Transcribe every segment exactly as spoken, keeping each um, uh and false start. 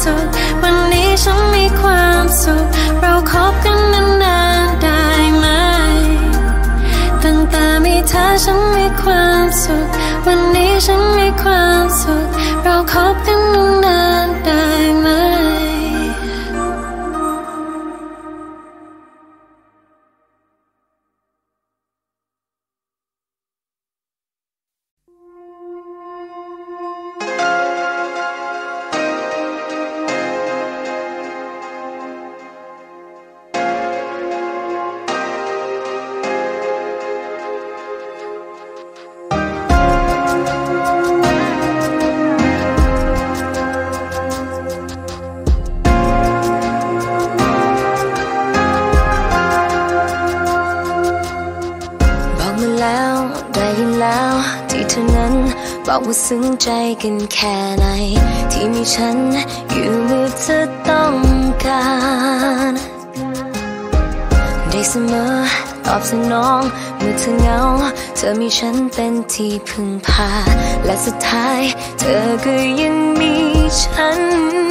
สุขวันนี้ฉันมีความสุขเราคบกันนานๆได้ไหมตั้งแต่มีเธอฉันมีความสุขวันนี้ฉันมีความสุขเราคบกันนานๆได้ไหมบอกว่าซึ้งใจกันแค่ไหนที่มีฉันอยู่เมื่อเธอต้องการได้เสมอตอบสนองเมื่อเธอเหงาเธอมีฉันเป็นที่พึ่งพาและสุดท้ายเธอก็ยังมีฉัน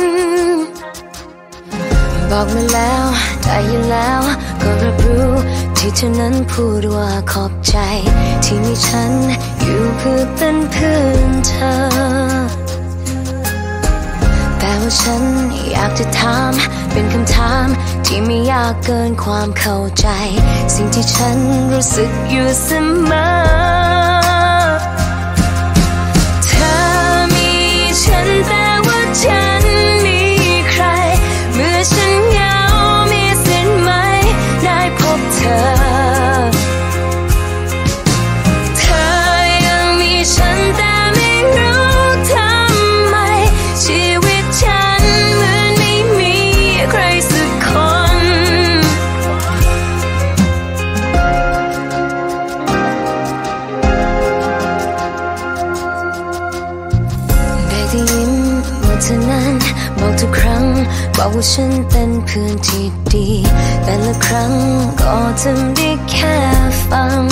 บอกมาแล้วได้ยินแล้วก็รับรู้ที่เธอนั้นพูดว่าขอบใจที่มีฉันอยู่เพื่อเป็นเพื่อนเธอแต่ว่าฉันอยากจะถามเป็นคำถามที่ไม่ยากเกินความเข้าใจสิ่งที่ฉันรู้สึกอยู่เสมอเธอมีฉันแต่ว่าฉันมีใครเมื่อฉันเหงามีสิทธิ์ไหมได้พบเธอฉันแต่ไม่รู้ทำไมชีวิตฉันเหมือนไม่มีใครสักคนได้แต่ยิ้มเมื่อเธอนั้นบอกทุกครั้งบอกว่าฉันเป็นเพื่อนที่ดีแต่ละครั้งก็ทำได้แค่ฟัง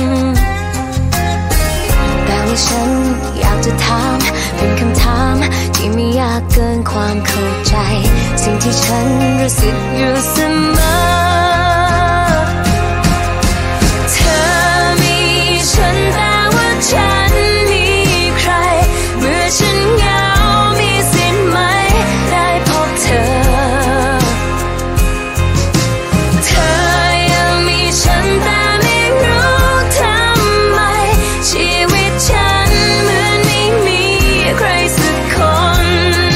ฉันอยากจะถามเป็นคำถามที่ไม่ยากเกินความเข้าใจสิ่งที่ฉันรู้สึกอยู่เสมอเธอมีฉันแต่ว่าฉันมีใครเมื่อฉันเหงามีสิทธิ์ไหมได้พบเธอเธอยังมีฉันแต่ไม่รู้ทำไมชีวิตฉันเหมือนไม่มีใครสักคน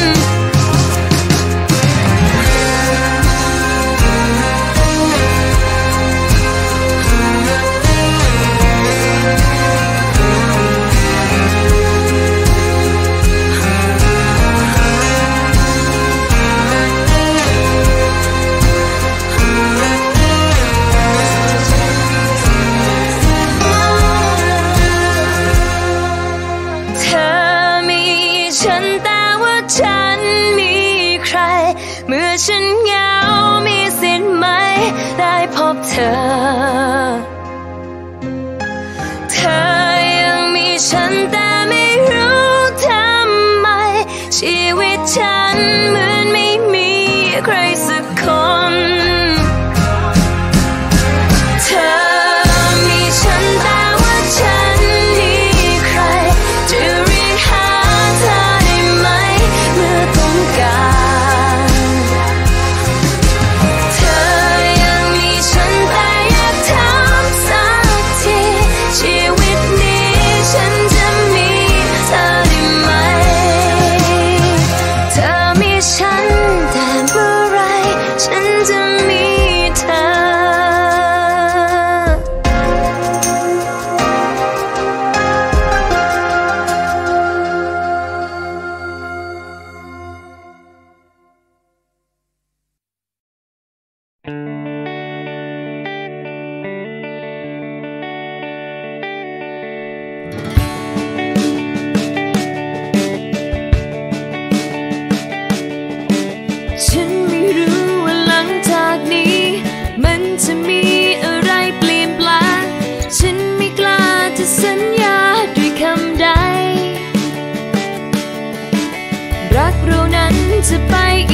ฉันมีใครเมื่อฉันเหงามีสิทธิ์ไหมได้พบเธอเธอยังมีฉันแต่ไม่รู้ทำไมชีวิตฉันเหมือนไม่มีใครสักคนเธอมีฉันแต่ว่าฉันมีใครจะเรียกหาเธอได้ไหมเมื่อต้องการเธอยังมีฉันแต่อยากถามสักทีชีวิตนี้ฉันจะมีเธอได้ไหมเธอมีฉันแต่เมื่อไรฉันจะมีเธอฉันไม่รู้ว่าหลังจากนี้มันจะมีอะไรเปลี่ยนแปลงฉันไม่กล้าจะสัญญาด้วยคำใดรักเรานั้นจะไป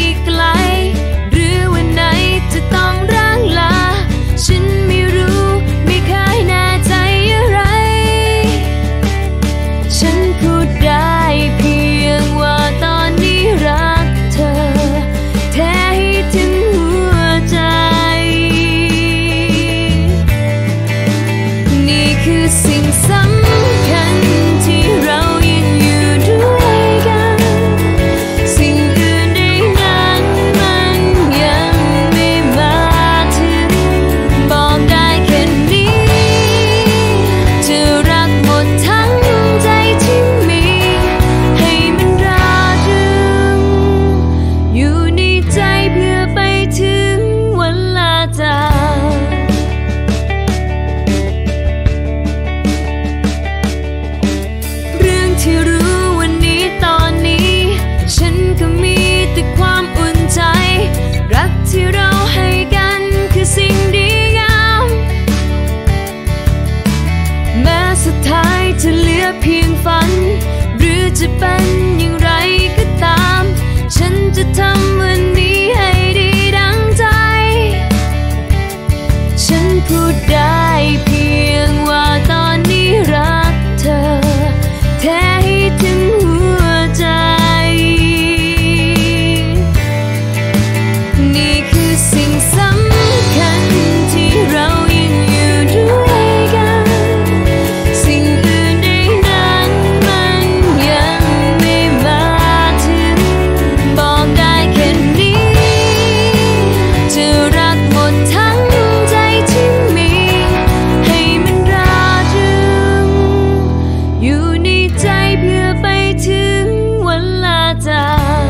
จะเป็นอย่างไรก็ตามฉันจะทำวันนี้ให้ดีดังใจฉันพูดได้เพียงว่าตอนนี้รักเธอแท้ให้ถึงหัวใจนี่คือสิ่งสำคัญที่เรายังอยู่ด้วยกันสิ่งอื่นใดนั้นมันยังไม่มาถึงบอกได้แค่นี้จะรักหมดทั้งใจที่มีให้มันรารึงอยู่ในใจเพื่อไปถึงวันลาจาก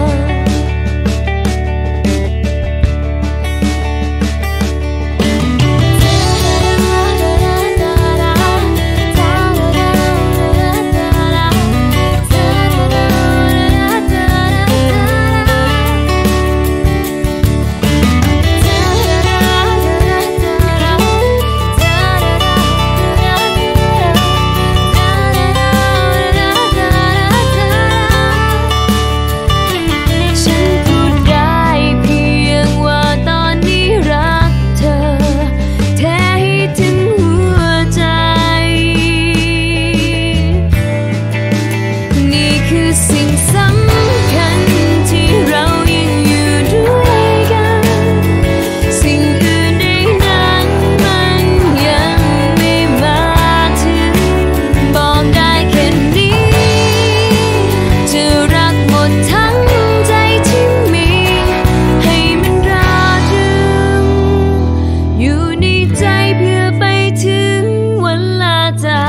สิ่งสำคัญที่เรายังอยู่ด้วยกันสิ่งอื่นใดนั้นมันยังไม่มาถึงบอกได้แค่นี้จะรักหมดทั้งใจที่มีให้มันรารึงอยู่ในใจเพื่อไปถึงวันลาจาก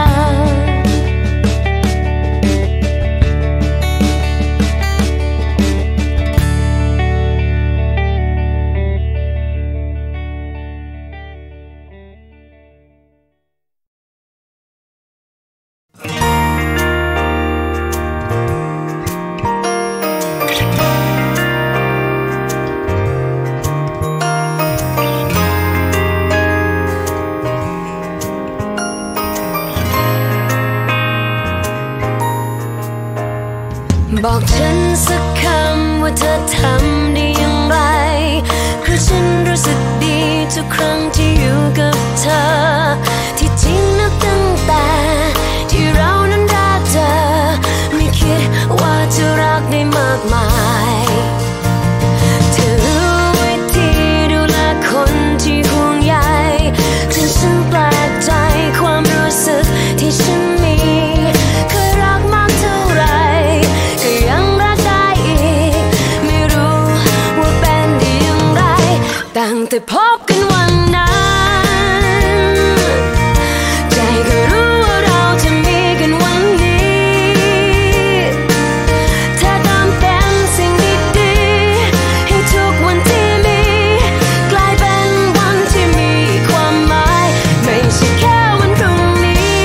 บอกฉันสักคำว่าเธอทำได้อย่างไรเพราะฉันรู้สึกดีทุกครั้งที่อยู่กับเธอที่จริงนับตั้งแต่ที่เรานั้นรักเธอไม่คิดว่าจะรักได้มากมายเธอรู้วิธีดูแลคนที่ห่วงใยจนฉันแปลกใจความรู้สึกที่ฉันมีเคยรักมากเท่าไรก็ยังรักได้อีกไม่รู้ว่าเป็นได้อย่างไรตั้งแต่พบกันวันนั้นใจก็รู้ว่าเราจะมีกันวันนี้เธอตามเป็นสิ่งดีๆให้ทุกวันที่มีกลายเป็นวันที่มีความหมายไม่ใช่แค่วันพรุ่งนี้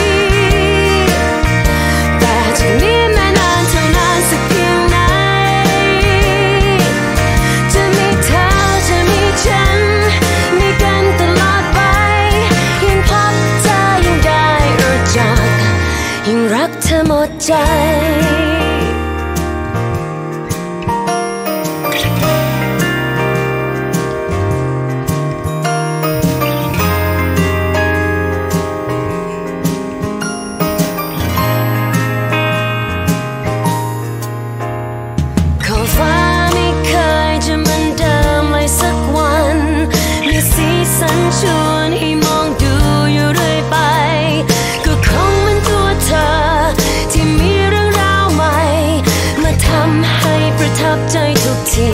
แต่จากนี้แม้นานเท่านานสักเพียงไหนจะมีเธอจะมีฉันมีกันตลอดไปยิ่งพบเธอยิ่งได้รู้จักยิ่งรักเธอหมดใจขอบฟ้าไม่เคยจะเหมือนเดิมเลยสักวันมีสีสันชวนให้มองดูอยู่เรื่อยไปก็คงเหมือนตัวเธอที่มีเรื่องราวใหม่มาทำให้ประทับใจทุกที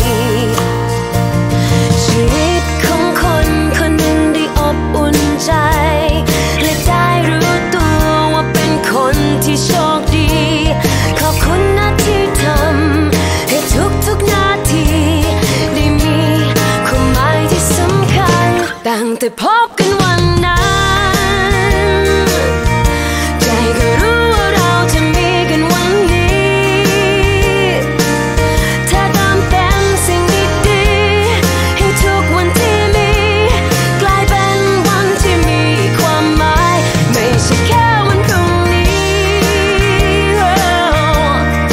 ชีวิตของคนคนหนึ่งได้อบอุ่นใจและได้รู้ตัวว่าเป็นคนที่โชคดีขอบคุณนะที่ทำให้ทุกๆนาทีได้มีความหมายที่สำคัญตั้งแต่พบกันวันนั้นใจก็รู้ว่าเราจะมีกันวันนี้เธอตามเป็นสิ่งดีๆให้ทุกวันที่มีกลายเป็นวันที่มีความหมายไม่ใช่แค่วันพรุ่งนี้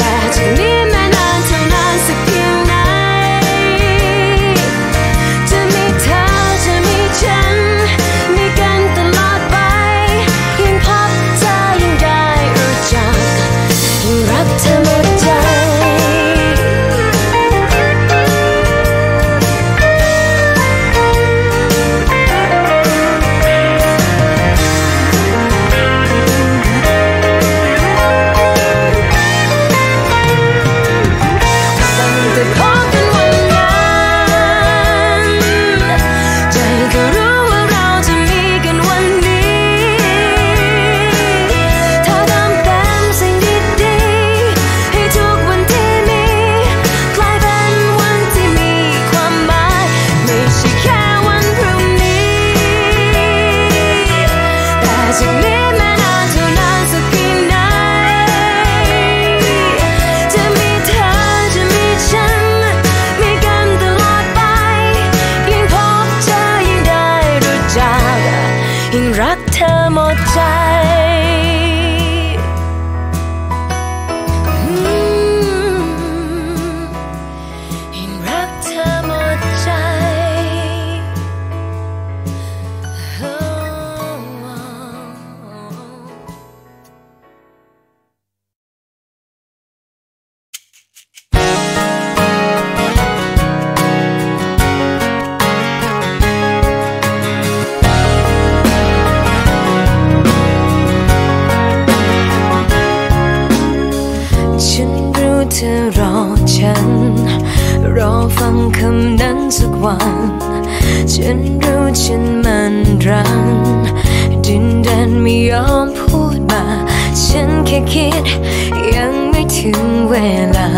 จากนี้แม้นานเท่านานสักเพียงไหนจะมีเธอจะมีฉันมีกันตลอดไปยิ่งพบเจอยิ่งได้รู้จักยิ่งรักเธอหมดใจเธอรอฉันรอฟังคำนั้นสักวันฉันรู้ฉันมันรังดินแดนไม่ยอมพูดมาฉันแค่คิดยังไม่ถึงเวลา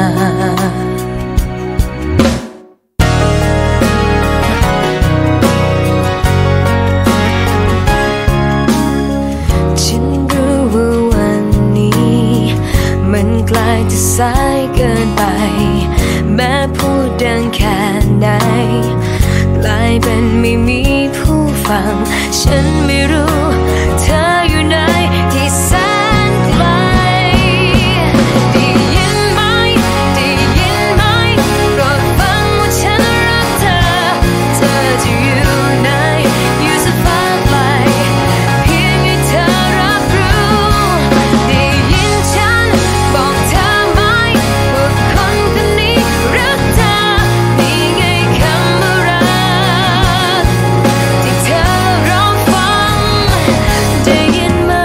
ฉันรู้ว่าวันนี้มันกลายจะสายเกินไปแม้พูดดังแค่ไหนกลายเป็นไม่มีผู้ฟังฉันไม่รู้เธออยู่ไหนที่แสนไกลได้ยินไหมได้ยินไหมโปรดฟังว่าฉันรักเธอเธอจะอยู่ไหนอยู่สักฟ้าไกลเพียงให้เธอรับรู้ได้ยินฉันบอกเธอไหมว่าคนคนนี้รักเธอนี่ไงคำว่ารักที่เธอรอฟังได้ยินไหม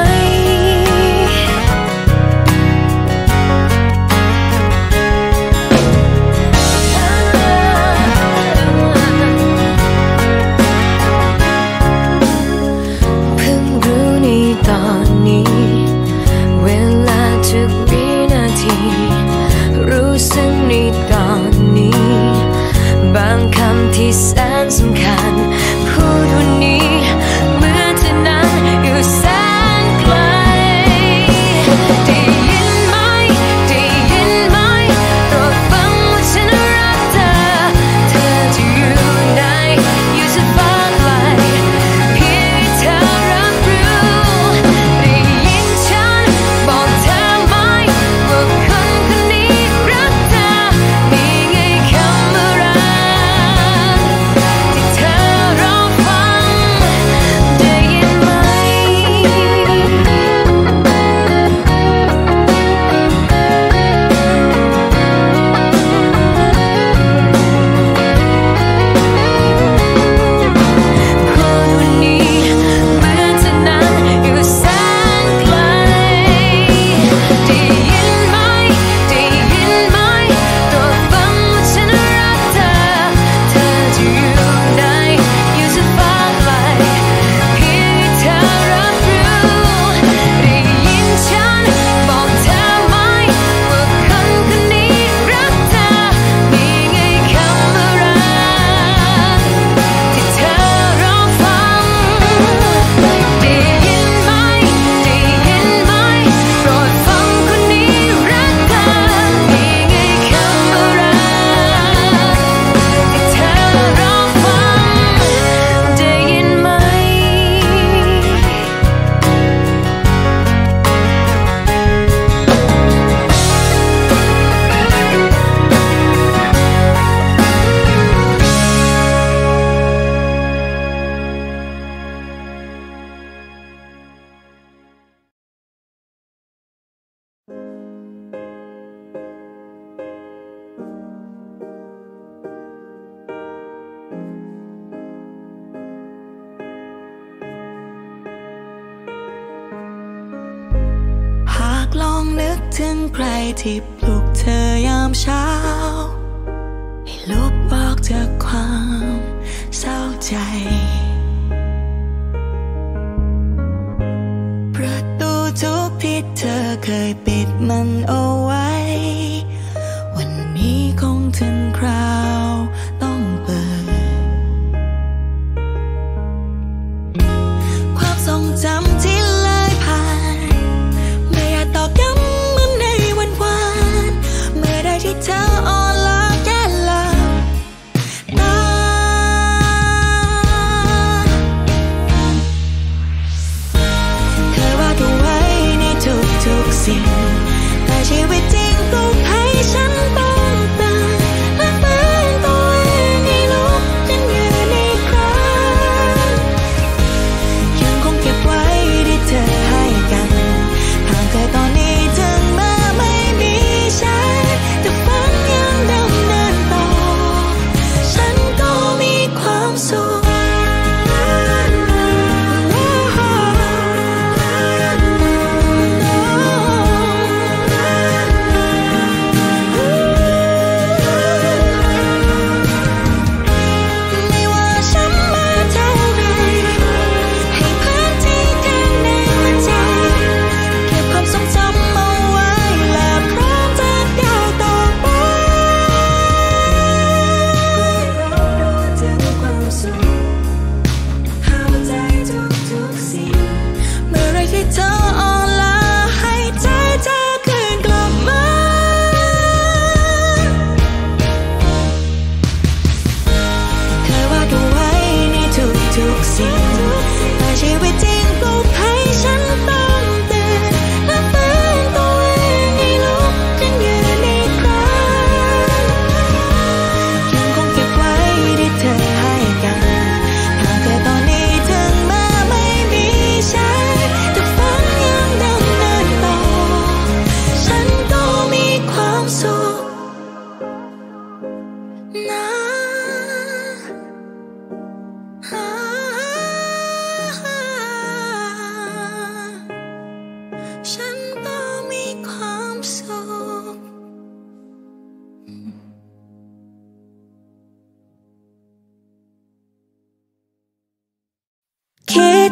เพิ่งรู้ในตอนนี้เวลาทุกวินาทีรู้สึกในตอนนี้บางคำที่แสนสำคัญพูดวันนี้เหมือนเธอนั้นอยู่แสนไกลได้ยินไหมได้ยินไหมโปรดฟังว่าฉันรักเธอเธอจะอยู่ไหนอยู่สักฟ้าไกลเพียงให้เธอรับรู้ได้ยินฉันบอกเธอไหมว่าคนคนนี้รักเธอนี่ไงคำว่ารักที่เธอรอฟังได้ยินไหมพูดวันนี้เหมือนเธอนั้นอยู่แสนไกลได้ยินไหมได้ยินไหมโปรดฟังว่าฉันรักเธอเธอจะอยู่ไหนอยู่สักฟ้าไกลเพียงให้เธอรับรู้ได้ยินฉันบอกเธอไหมว่าคนคนนี้รักเธอนี่ไงคำว่ารักที่เธอรอฟังได้ยินไหมได้ยินไหมโปรดฟังคนนี้รักเธอนี่ไงคำว่ารักที่เธอรอฟังได้ยินไหมหากลองนึกถึงใครที่ปลุกเธอยามเช้าให้ลบบอกจากความเศร้าใจ ประตูทุกที่เธอเคยปิดมันเอาไว้ วันนี้คงถึงคราวต้องเปิด ความทรงจำที่เหลือ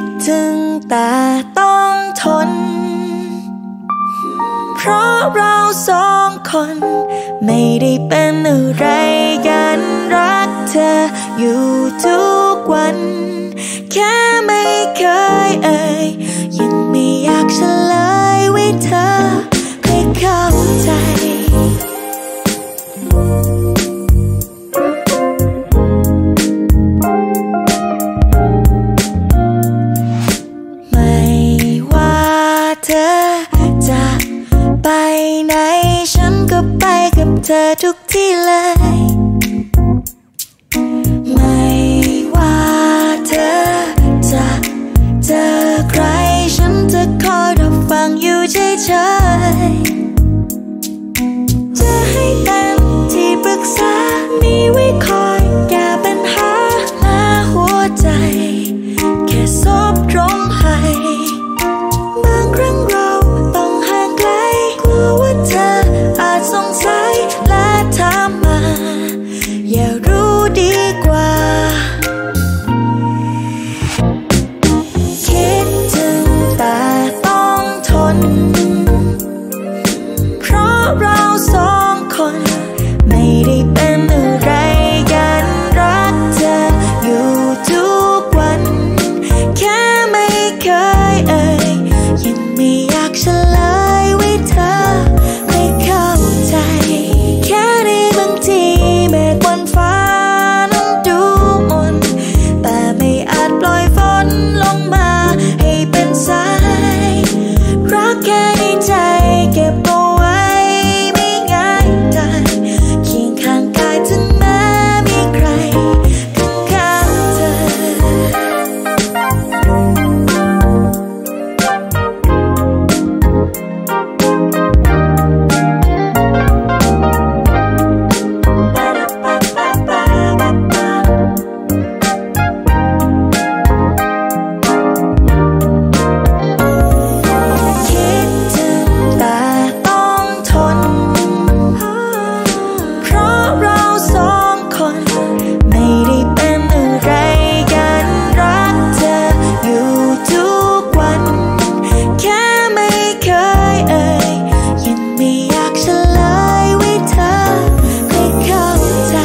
ถึงแต่ต้องทนเพราะเราสองคนไม่ได้เป็นอะไรกันรักเธออยู่ทุกวันแค่ไม่เคยเอ่ยยังไม่อยากเฉลยไว้เธอให้เข้าใจไม่ว่าเธอจะไปไหนฉันก็ไปกับเธอทุกที่เลยไม่ว่าเธอจะเจอใครฉันจะคอยรับฟังอยู่เฉยๆจะให้เป็นที่ปรึกษามีไว้คอยแก้ปัญหาและหัวใจแค่ซบตรงให้บางครั้งเราต้องห่างไกลกลัวว่าเธออาจสงสัยและถามมาอย่ารู้ดีกว่าคิดถึงแต่ต้องทนเพราะเราสองคนไม่ได้เป็นอะไรกันรักเธออยู่ทุกวันแค่ไม่เคยเอ่ยยังไม่อยากเฉลยไว้เธอให้เข้าใจแค่ในบางทีเมฆบนฟ้านั้นดูมนแต่ไม่อาจปล่อยฝนลงมาให้เป็นสายรักแค่ในใจเก็บเอาไว้ไม่ง่ายได้เคียงข้างกายถึงแม้มีใครข้างๆเธอคิดถึงแต่ต้องทนเพราะเราสองคนไม่ได้เป็นอะไรกันรักเธออยู่ทุกวันแค่ไม่เคยเอ่ยยังไม่อยากเฉลยไว้เธอให้เข้าใจ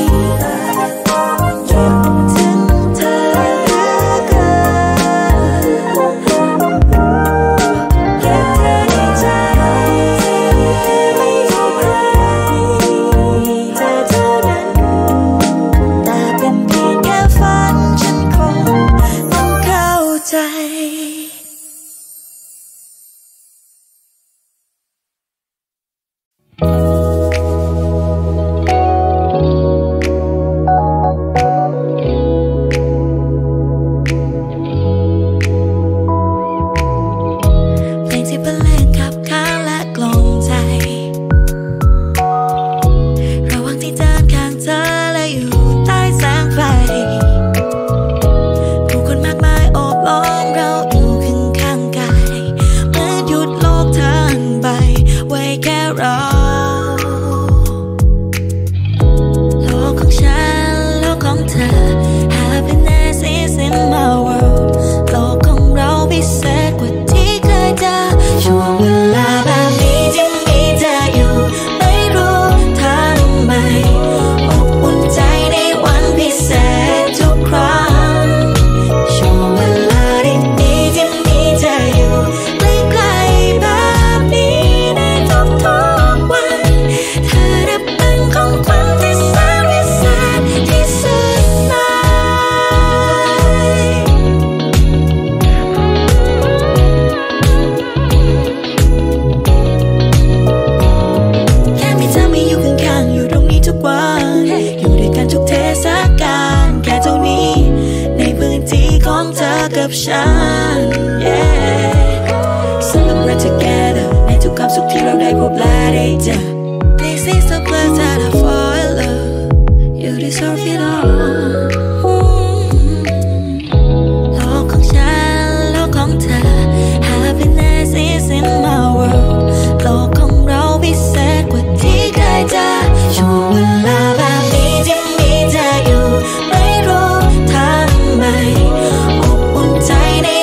คิดถึงเธอเหลือเกินเก็บเธอในใจไม่มีใครเธอเท่านั้นแต่เป็นเพียงแค่ฝันฉันคงต้องเข้าใจเพลงที่บรรเลงขับข้างและกล่อมใจระหว่างที่เดินข้างเธอและอยู่ใต้แสงไฟผู้คนมากมายโอบล้อมเราอยู่ข้างๆกายเหมือนหยุดโลกทั้งใบไว้แค่เราโลกของฉันโลกของเธอ Happiness is in my world โลกของเราพิเศษกว่าที่เคยเจอช่วงเวลาแบบนี้ที่มีเธออยู่ไม่รู้ทำไมอบอุ่นใจในวันพิเศษทุกครั้งช่วงเวลาดีๆที่มีเธออยู่ใกล้ๆแบบนี้ในทุกๆวันเธอได้เป็นของขวัญที่แสนวิเศษที่สุดในแค่มีเธอมีอยู่ข้างๆอยู่ตรงนี้ทุกวันอยู่ด้วยกันทุกเทศกาลแค่เท่านี้ในพื้นที่ของเธอกับฉัน yeah. Celebrate together ในทุกความสุขที่เราได้พบและได้เจอ This is the place that I fall in love You deserve it all โลกของฉันโลกของเธอ Happiness is in my world โลกของเราพิเศษกว่าที่เคยเจอช่วงเวลาแบบนี้ที่มีเธออยู่ไม่รู้ทำไมอบอุ่นใจใน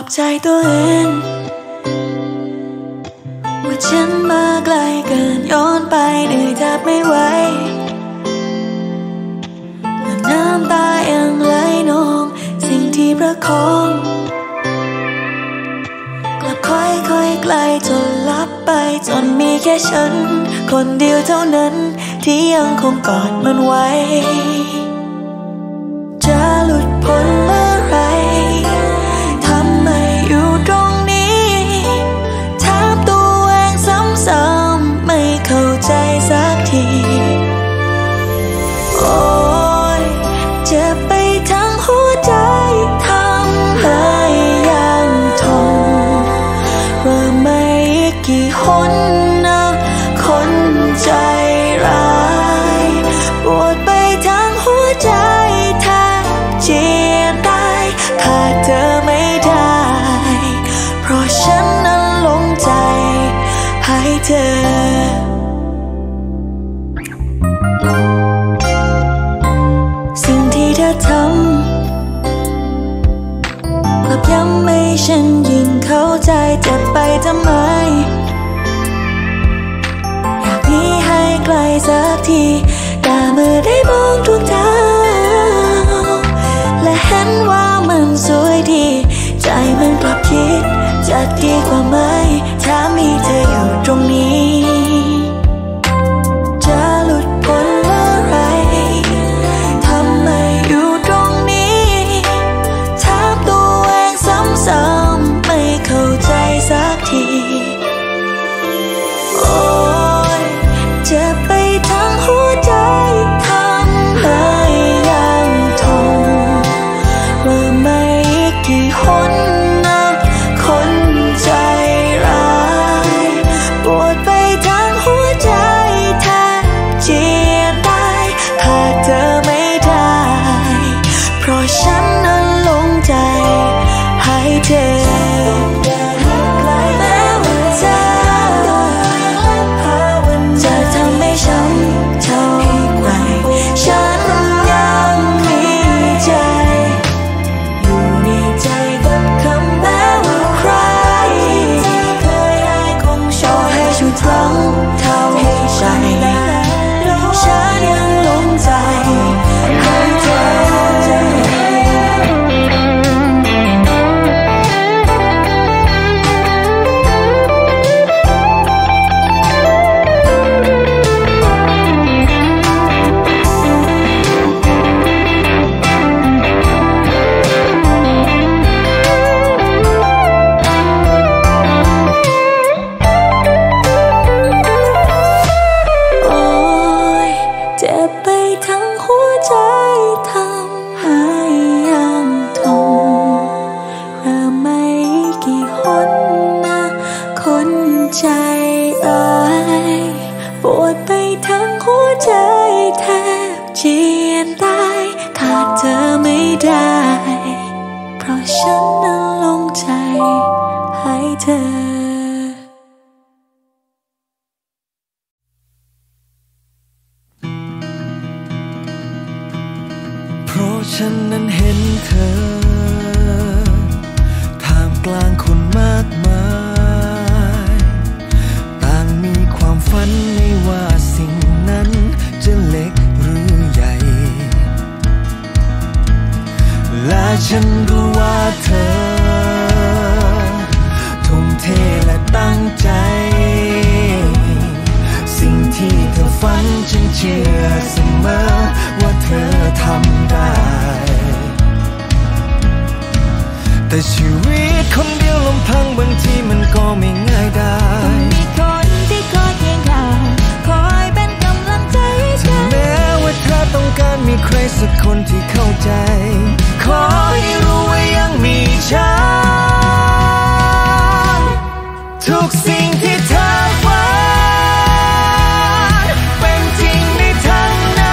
ใจตัวเองว่าฉันมาไกลเกินย้อนไปเหนื่อยแทบไม่ไหวและน้ำตายังไหลนองสิ่งที่ประคองกลับค่อยๆไกลจนลับไปจนมีแค่ฉันคนเดียวเท่านั้นที่ยังคงกอดมันไว้จะหลุดพ้นเมื่อไรทำไมอยู่ตรงนี้ถามตัวเองซ้ำๆไม่เข้าใจสักทีโอ้ยเจ็บไปทั้งหัวใจทำให้ยังทนว่าไม่กี่หนนะคนใจร้ายปวดไปทั้งหัวใจแทบเจียนตายขาดเธอไม่ได้เพราะฉันนั้นหลงใจให้เธอสิ่งที่เธอทำกลับย้ำให้ฉันยิ่งเข้าใจเจ็บไปทำไมอยากหนีให้ไกลสักทีแต่เมื่อได้มองดวงดาวและเห็นว่ามันสวยดีใจมันกลับคิดจะดีกว่าไหมถ้ามีเธออยู่ตรงนี้จะหลุดพ้นเมื่อไรทำไมอยู่ตรงนี้ถามตัวเองซ้ำๆไม่เข้าใจสักทีโอ้ยเจ็บไปทั้งหัวใจทำให้ยังทนว่าไม่กี่หนนะคนใจร้ายปวดไปทั้งหัวใจแทบเจียนตายขาดเธอไม่ได้เพราะฉันนั้นหลงใจให้เธอแม้ว่าเธอจะทำให้ช้ำเท่าไหร่ฉันยังมีใจอยู่ในใจกับคำแม้ว่าใครเคยให้คงชอบให้ชุดรั้งเท่าใจฉันยังหลงใจให้เธอโอ้ยเจ็บไปทั้งหัวใจทำให้ยังทนเริ่มไม่กี่หนนะคนใจร้ายปวดไปทั้งหัวใจแทบเจียนตายขาดเธอไม่ได้เพราะฉันนั้นหลงใจให้เธอเพราะฉันนั้นเห็นเธอท่ามกลางคนมากมายต่างมีความฝันไม่ว่าสิ่งนั้นจะเล็กหรือใหญ่และฉันรู้ว่าเธอทุ่มเทและตั้งใจสิ่งที่เธอฝันฉันเชื่อเสมอว่าเธอทำได้แต่ชีวิตคนเดียวลำพังบางทีมันก็ไม่ง่ายได้ต้องมีคนที่คอยเคียงข้างคอยเป็นกำลังใจให้เธอแม้ว่าเธอต้องการมีใครสักคนที่เข้าใจขอให้รู้ว่ายังมีฉันทุกสิ่งที่เธอฝันเป็นจริงในทั้ง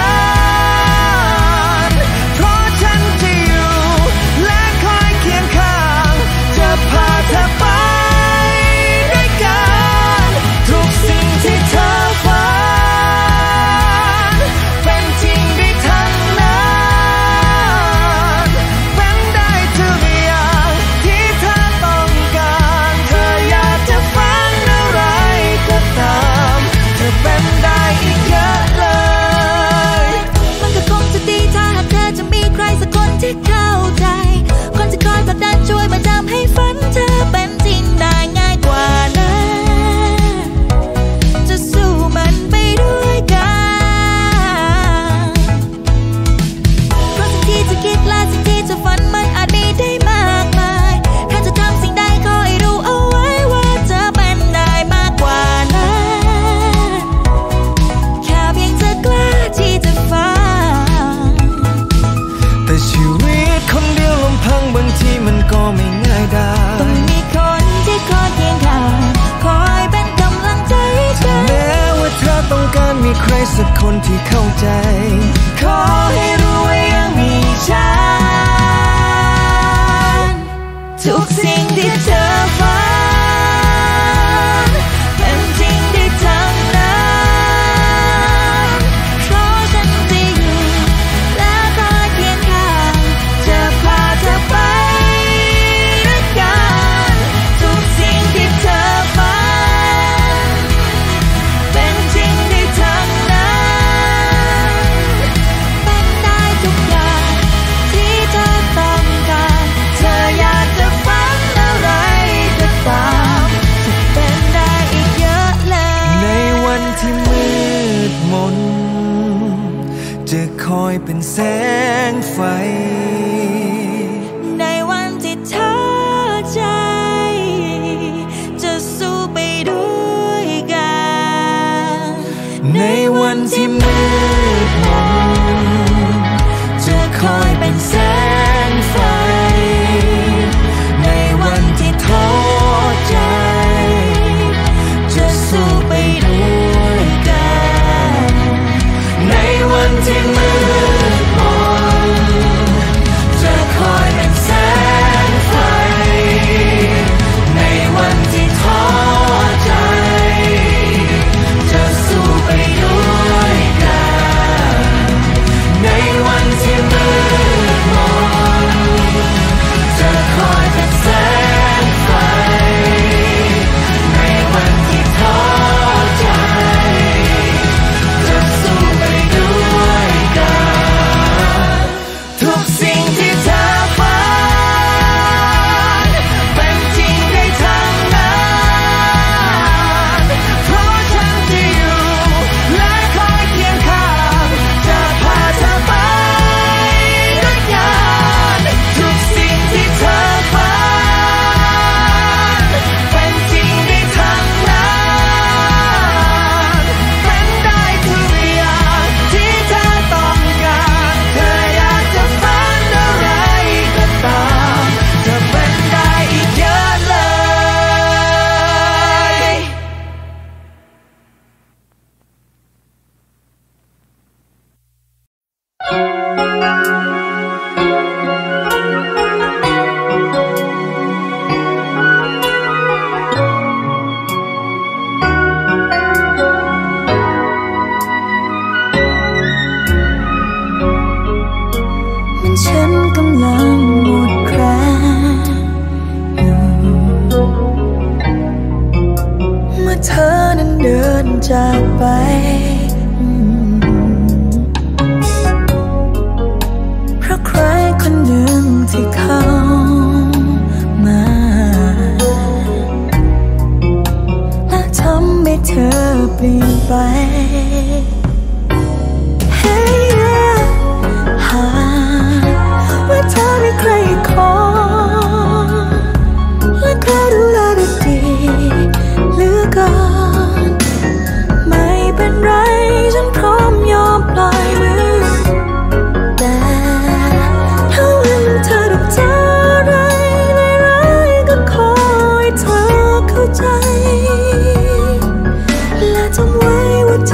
นั้นเพราะฉันจะอยู่และคอยเคียงข้างจะพาเธอไปด้วยกันทุกสิ่งที่เธอฝันเป็นจริงในทั้งนั้นเข้าใจขอให้รู้ว่ายังมีฉันทุกสิ่งที่เธอฝันเป็นจริงได้ทั้งนั้นเพราะฉันจะอยู่และคอยเคียงข้างจะพาเธอไปด้วยกันทุกสิ่งที่เธอฝันเป็นจริงได้ทั้งนั้นเป็นได้ทุกอย่างที่เธอต้องการเธออยากจะฝันอะไรก็ตามจะเป็นได้อีกเยอะเลยในวันที่มืดมนจะคอยเป็นแสงไฟในวันที่ท้อใจจะสู้ไปด้วยกันในวันที่มืดมนจะคอยเป็นแสงไฟในวันที่ท้อใจจะสู้ไปด้วยกันในวันที่มืดมนจะคอยเป็นแสงไฟในวันที่ท้อใจจะสู้ไปด้วยกันในวันที่มืดมนจะคอยเป็นแสงไฟในวันที่ท้อใจจะสู้ไปด้วยกันทุกสิ่งที่เธอฝันเป็นจริงได้ทั้งนั้นเพราะฉันจะอยู่และคอยเคียงข้างจะพาเธอไปด้วยกันทุกสิ่งที่เธอฝันเป็นจริงได้ทั้งนั้นเป็นได้ทุกอย่างที่เธอต้องการเธออยากจะฝันอะไรก็ตามจะเป็นได้อีกเยอะเลยมันฉันกำลังหมดแรงอยู่เมื่อเธอนั้นเดินจากไปอืมเพราะใครคนหนึ่งที่เข้ามาและทำให้เธอเปลี่ยนไป Hey yeah หากว่าเธอมีใครอีกคนและเขาดูแลได้ดีเหลือเกินไม่เป็นไรฉันพร้อมยอมปล่อยมือแต่ถ้าวันเธอถูกเจออะไรไม่ร้ายก็ขอให้เธอเข้าใจและจำไว้ว่าใจ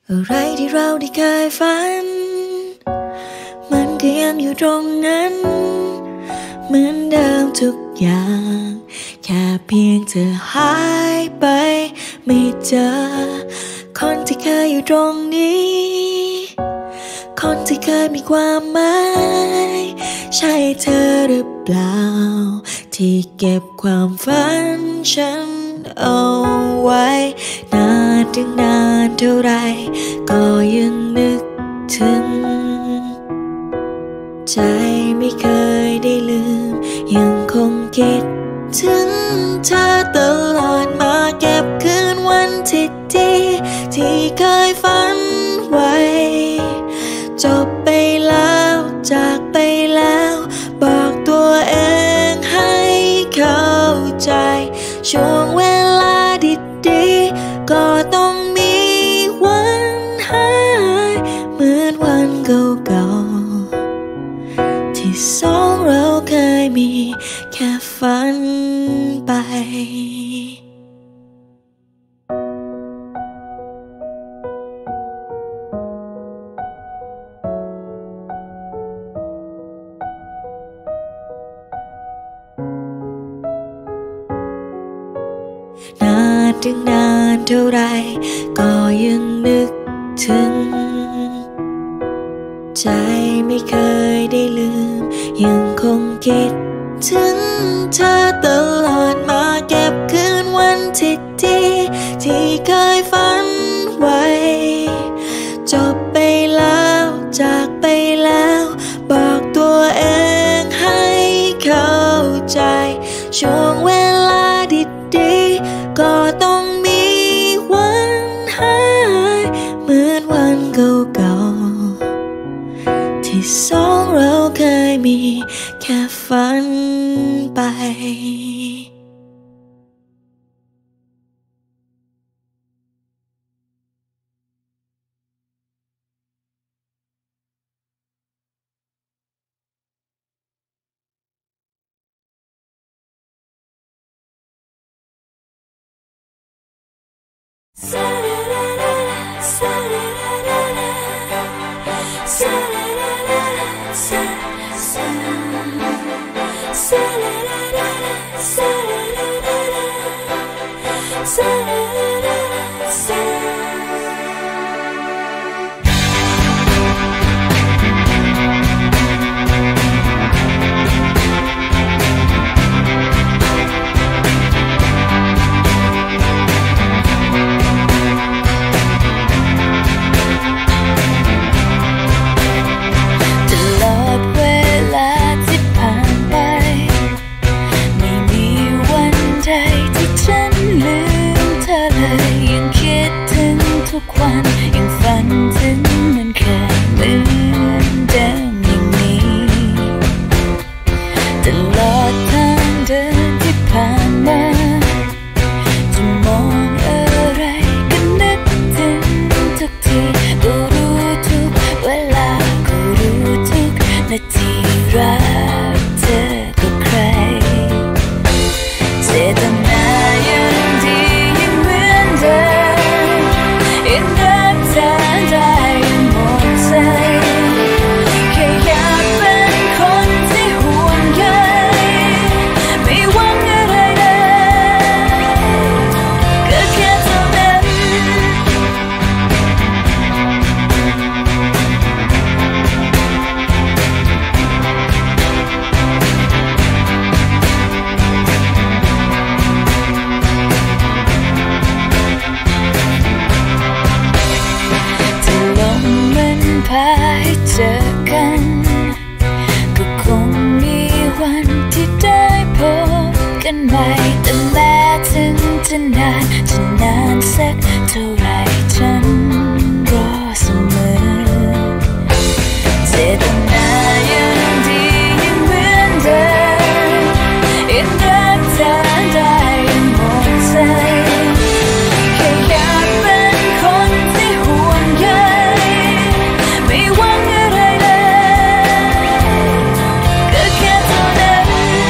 อะไรที่เราได้เคยฝันมันก็ยังอยู่ตรงนั้นเหมือนเดิมทุกอย่างแค่เพียงเธอหายไปไม่เจอคนที่เคยอยู่ตรงนี้คนที่เคยมีความหมายใช่เธอหรือเปล่าที่เก็บความฝันฉันเอาไว้นานถึงนานเท่าไรก็ยังนึกถึงใจไม่เคยได้ลืมยังคงคิดถึงเธอตลอดมาเก็บคืนวันที่ดีที่เคยฝันไว้จบไปแล้วจากไปแล้วบอกตัวเองให้เข้าใจช่วงเวลาดีๆก็ต้องมีวันหายเหมือนวันเก่าๆที่สองเราเคยมีแค่ฝันไปนานถึงนานเท่าไรก็ยังนึกถึงใจไม่เคยได้ลืมยังคงคิดถึงเธอตลอดมาเก็บคืนวันที่ดีที่เคยฝันไว้จบไปแล้วจากไปแล้วบอกตัวเองให้เข้าใจช่วงเวลาดีๆก็ต้องมีวันหายเหมือนวันเก่าๆที่สองเราเคยมีแค่ฝันไป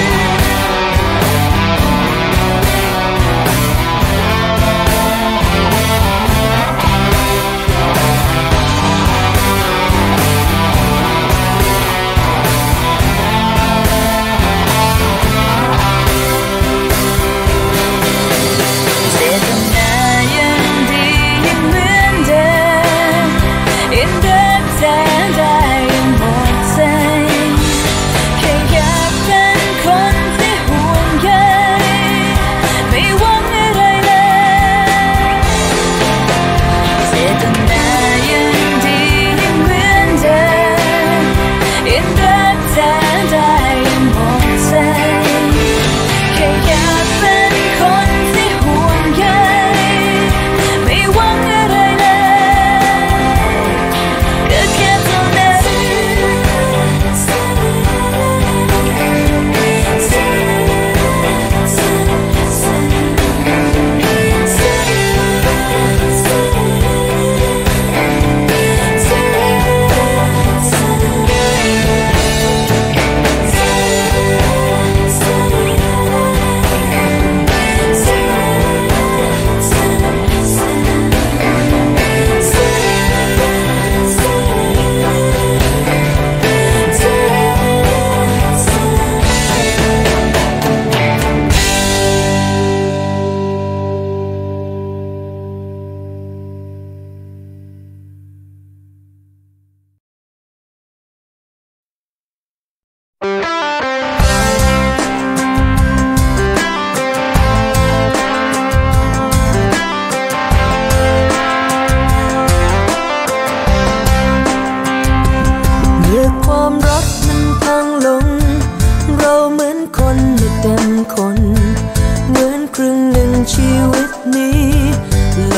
We'll be right back.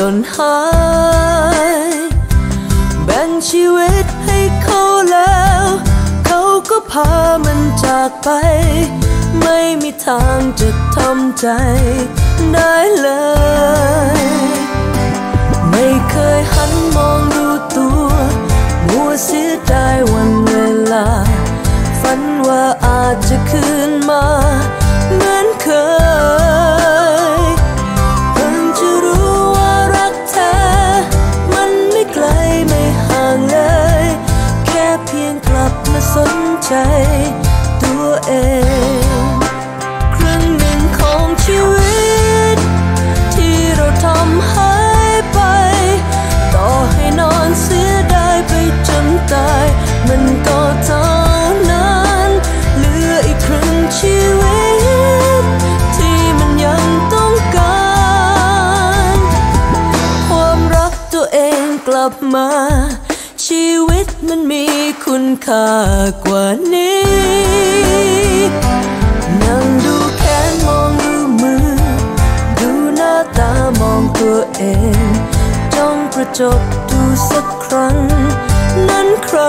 ล่นหายแบ่งชีวิตให้เขาแล้วเขาก็พามันจากไปไม่มีทางจะทำใจได้เลยไม่เคยหันมองดูตัวมัวเสียดายวันเวลาฝันว่าอาจจะคืนมาเหมือนเคยเพิ่งจะรู้ว่ารักแท้มันไม่ไกลไม่ห่างเลยแค่เพียงกลับมาสนใจตัวเองครึ่งหนึ่งของชีวิตที่เราทำหายไปต่อให้นอนเสียดายไปจนตายมันก็เท่านั้นเหลืออีกครึ่งชีวิตที่มันยังต้องการความรักตัวเองกลับมาชีวิตมันมีคุณค่ากว่านี้นั่งดูแขนมองดูมือดูหน้าตามองตัวเองจ้องกระจกดูสักครั้งนั้นใคร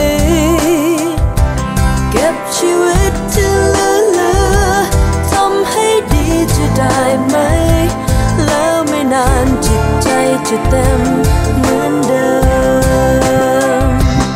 เก็บชีวิตที่เหลือๆทำให้ดีจะได้ไหมแล้วไม่นานจิตใจจะเต็มเหมือนเดิม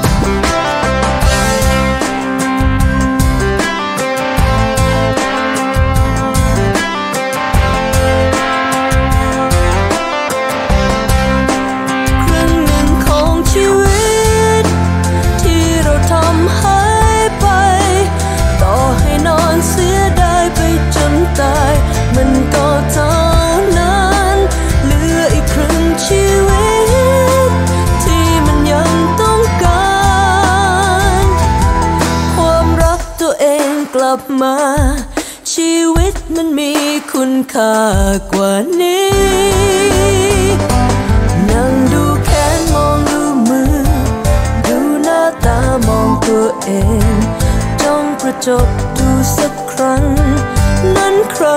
ครึ่งหนึ่งของชีวิตที่เราทำหายไปต่อให้นอนเสียดายไปจนตายมันก็เท่านั้นเหลืออีกครึ่งชีวิตที่มันยังต้องการความรักตัวเองกลับมาชีวิตมันมีคุณค่ากว่านี้นั่งดูแขนมองดูมือดูหน้าตามองตัวเองจ้องกระจกดูสักครั้งนั้นใคร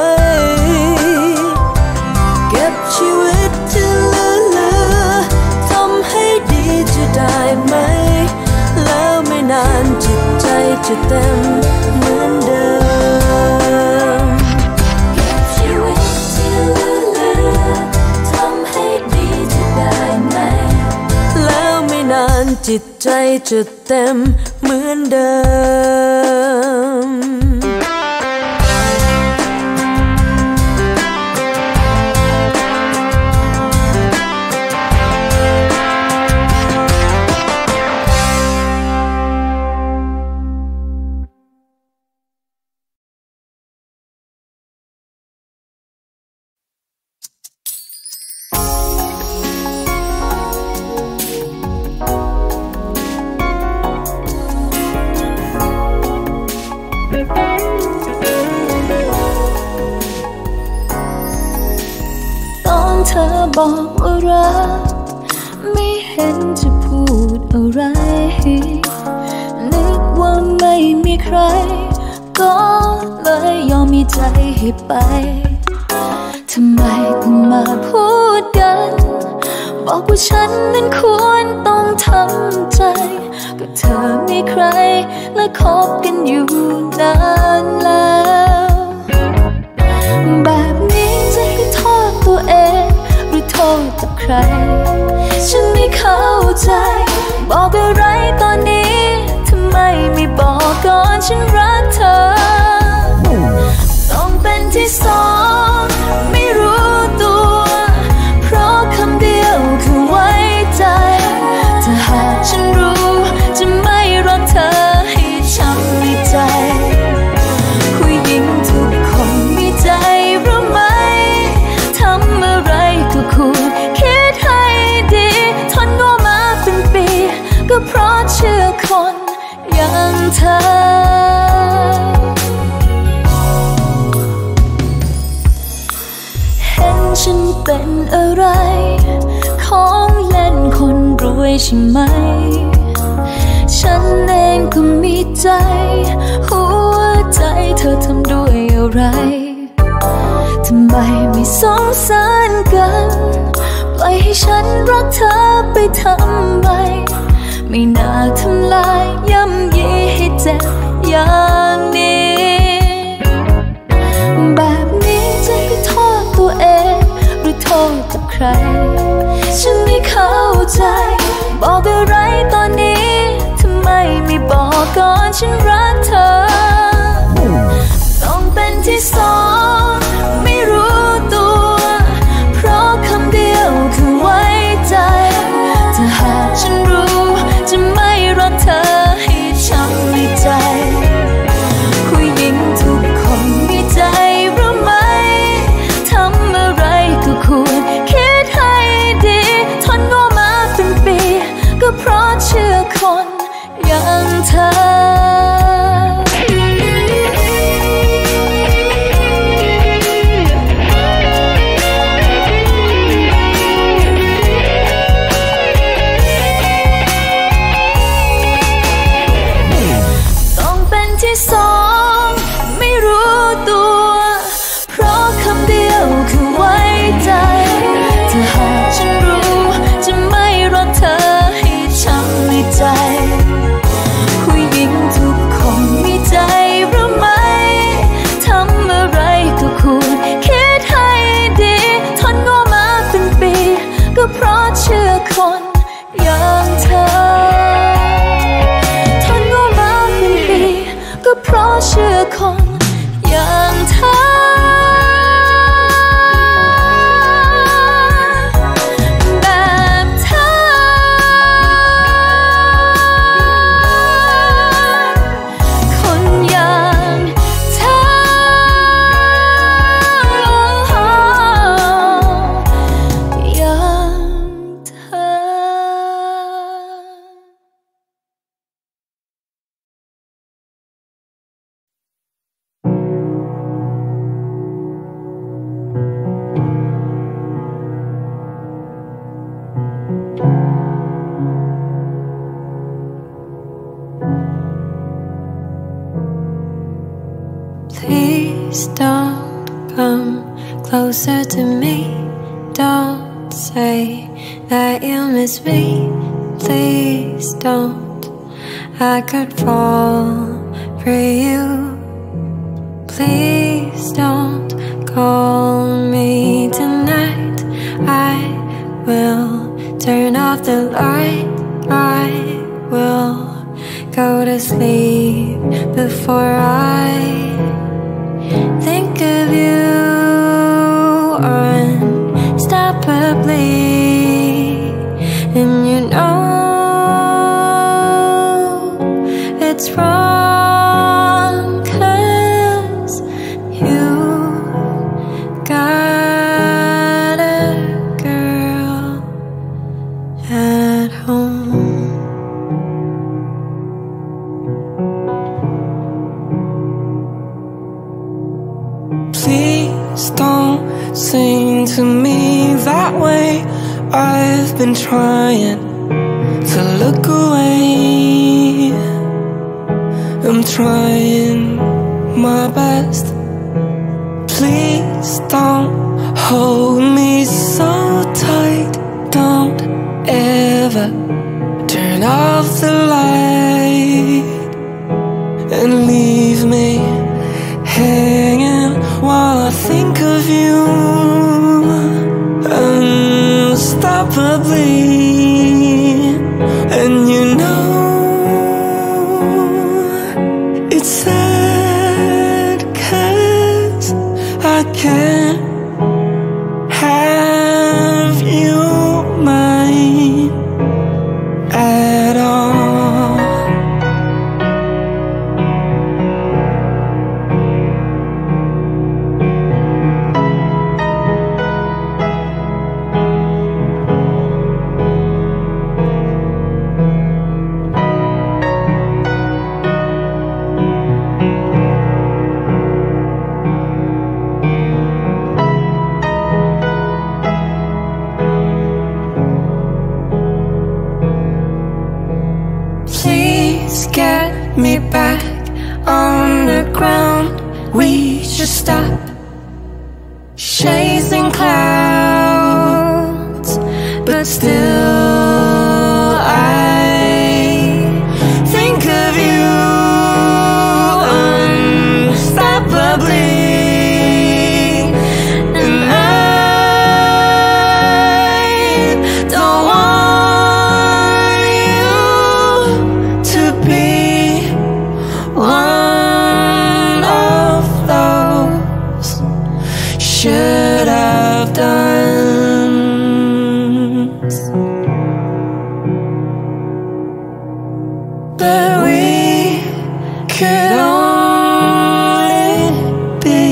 เก็บชีวิตที่เหลือๆทำให้ดีจะได้ไหมแล้วไม่นานจิตใจจะเต็มเหมือนเดิมเก็บชีวิตที่เหลือๆทำให้ดีจะได้ไหมแล้วไม่นานจิตใจจะเต็มเหมือนเดิมเธอบอกว่ารักไม่เห็นจะพูดอะไรนึกว่าไม่มีใครก็เลยยอมมีใจให้ไปทำไมต้องมาพูดกันบอกว่าฉันนั้นควรต้องทำใจก็เธอมีใครและคบกันอยู่นานแล้วแบบนี้จะให้โทษตัวเองหรือโทษกับใครฉันไม่เข้าใจบอกอะไรตอนนี้ทำไมไม่บอกก่อนฉันรักเธอต้องเป็นที่สองไม่รู้ตัวเพราะคำเดียวคือไว้ใจถ้าหากฉันรู้จะไม่รักเธอให้ช้ำในใจผู้หญิงทุกคนมีใจรู้ไหมทำอะไรก็ควรคิดให้ดีทนก็มาเป็นปีก็เพราะเชื่อคนอย่างเธอเห็นฉันเป็นอะไรของเล่นคนรวยใช่ไหมฉันเองก็มีใจหัวใจเธอทำด้วยอะไรทำไมไม่สงสารกันปล่อยอยให้ฉันรักเธอไปทำไมไม่น่าทำลายย่ำยีให้เจ็บอย่างนี้แบบนี้จะไปโทษตัวเองหรือโทษกับใครฉันไม่เข้าใจบอกอะไรตอนนี้ทำไมไม่บอกก่อนฉันรักเธอต้องเป็นที่สองไม่รู้ตัวเพราะคำเดียวคือไว้ใจถ้าหากฉันรู้จะไม่รักเธอให้ช้ำในใจผู้หญิงทุกคนมีใจรู้ไหมทำอะไรก็ควรคิดให้ดีทนง้อมาเป็นปีก็เพราะเชื่อคนอย่างเธอสองไม่รู้ตัวเพราะคำเดียวคือไว้ใจถ้าหากฉันรู้จะไม่รักเธอให้ช้ำในใจผู้หญิงทุกคนมีใจรู้ไหมทำอะไรก็ควรคิดให้ดีทนง้อมาเป็นปีก็เพราะเชื่อคนอย่างเธอก็เพราะเชื่อคนอย่างเธอแบบเธอคนอย่างเธออย่างเธอ Please don't come closer to me. Don't say that you miss me. Please don't. I could fall for you. Please don't call me tonight. I will turn off the light. I will go to sleep before I think of you unstoppably. And you know it's wrong, 'cause you got a girl at home. Please don't sing to me that way. I've been trying to look away. I'm trying my best. Please don't hold me so tight. Don't ever turn off the light and leave me hanging while I think of you unstoppably. And you know it's sad, 'cause I can't have you mine at all. Please get me back on the ground. We should stop chasing clouds but still I think of you unstoppably. And I don't want you to be one of those should have done. But we could only be,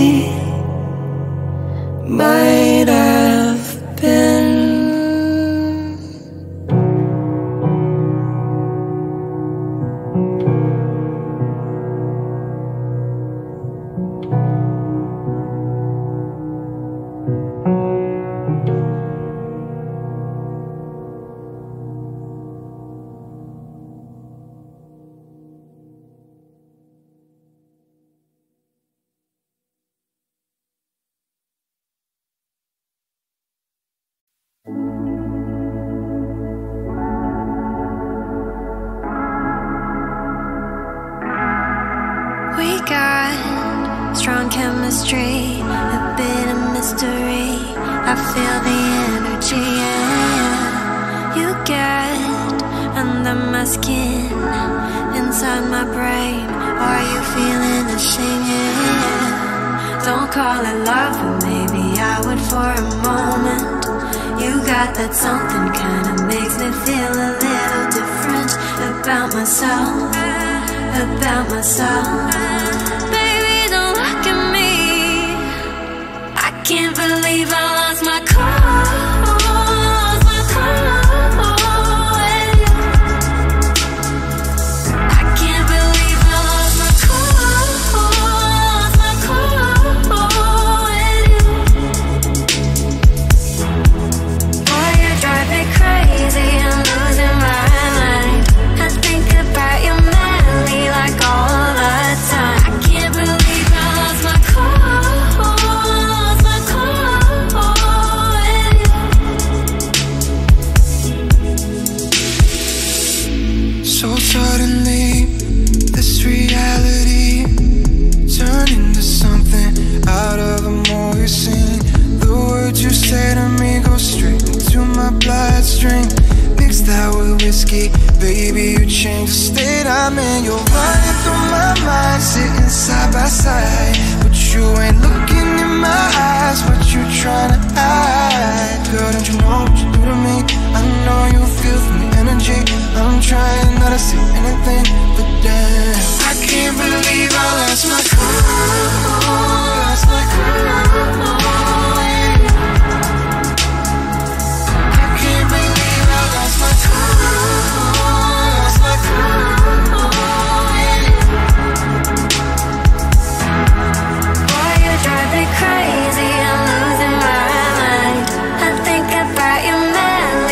might have been. We got strong chemistry, a bit of mystery. I feel the energy, yeah. You get under my skin, inside my brain. Are you feeling the singing? Don't call it love, but maybe I would for a moment. You got that something kinda makes me feel a little different about myself, about myself. Baby, don't look at me. I can't believe I lost my cool, lost my cool. I can't believe I lost my cool, lost my cool. Boy, you drive me crazy, I'm losing my mind. I think about you madly like all the time. I can't believe I lost my cool, lost my cool. So suddenly, this reality turned into something out of a movie scene. The words you say to me go straight into my bloodstream. Mix that with whiskey, baby, you changed the state I'm in. You're running through my mind, sitting side by side, but you ain't looking in my eyes. What you trying to hide? Girl, don't you know what you do to me? I know you feel from the energy. I'm trying not to see anything but damn, I can't believe I lost my cool, lost my cool. I can't believe I lost my cool, lost my cool. Boy, you drive me crazy, I'm losing my mind. I think about you madly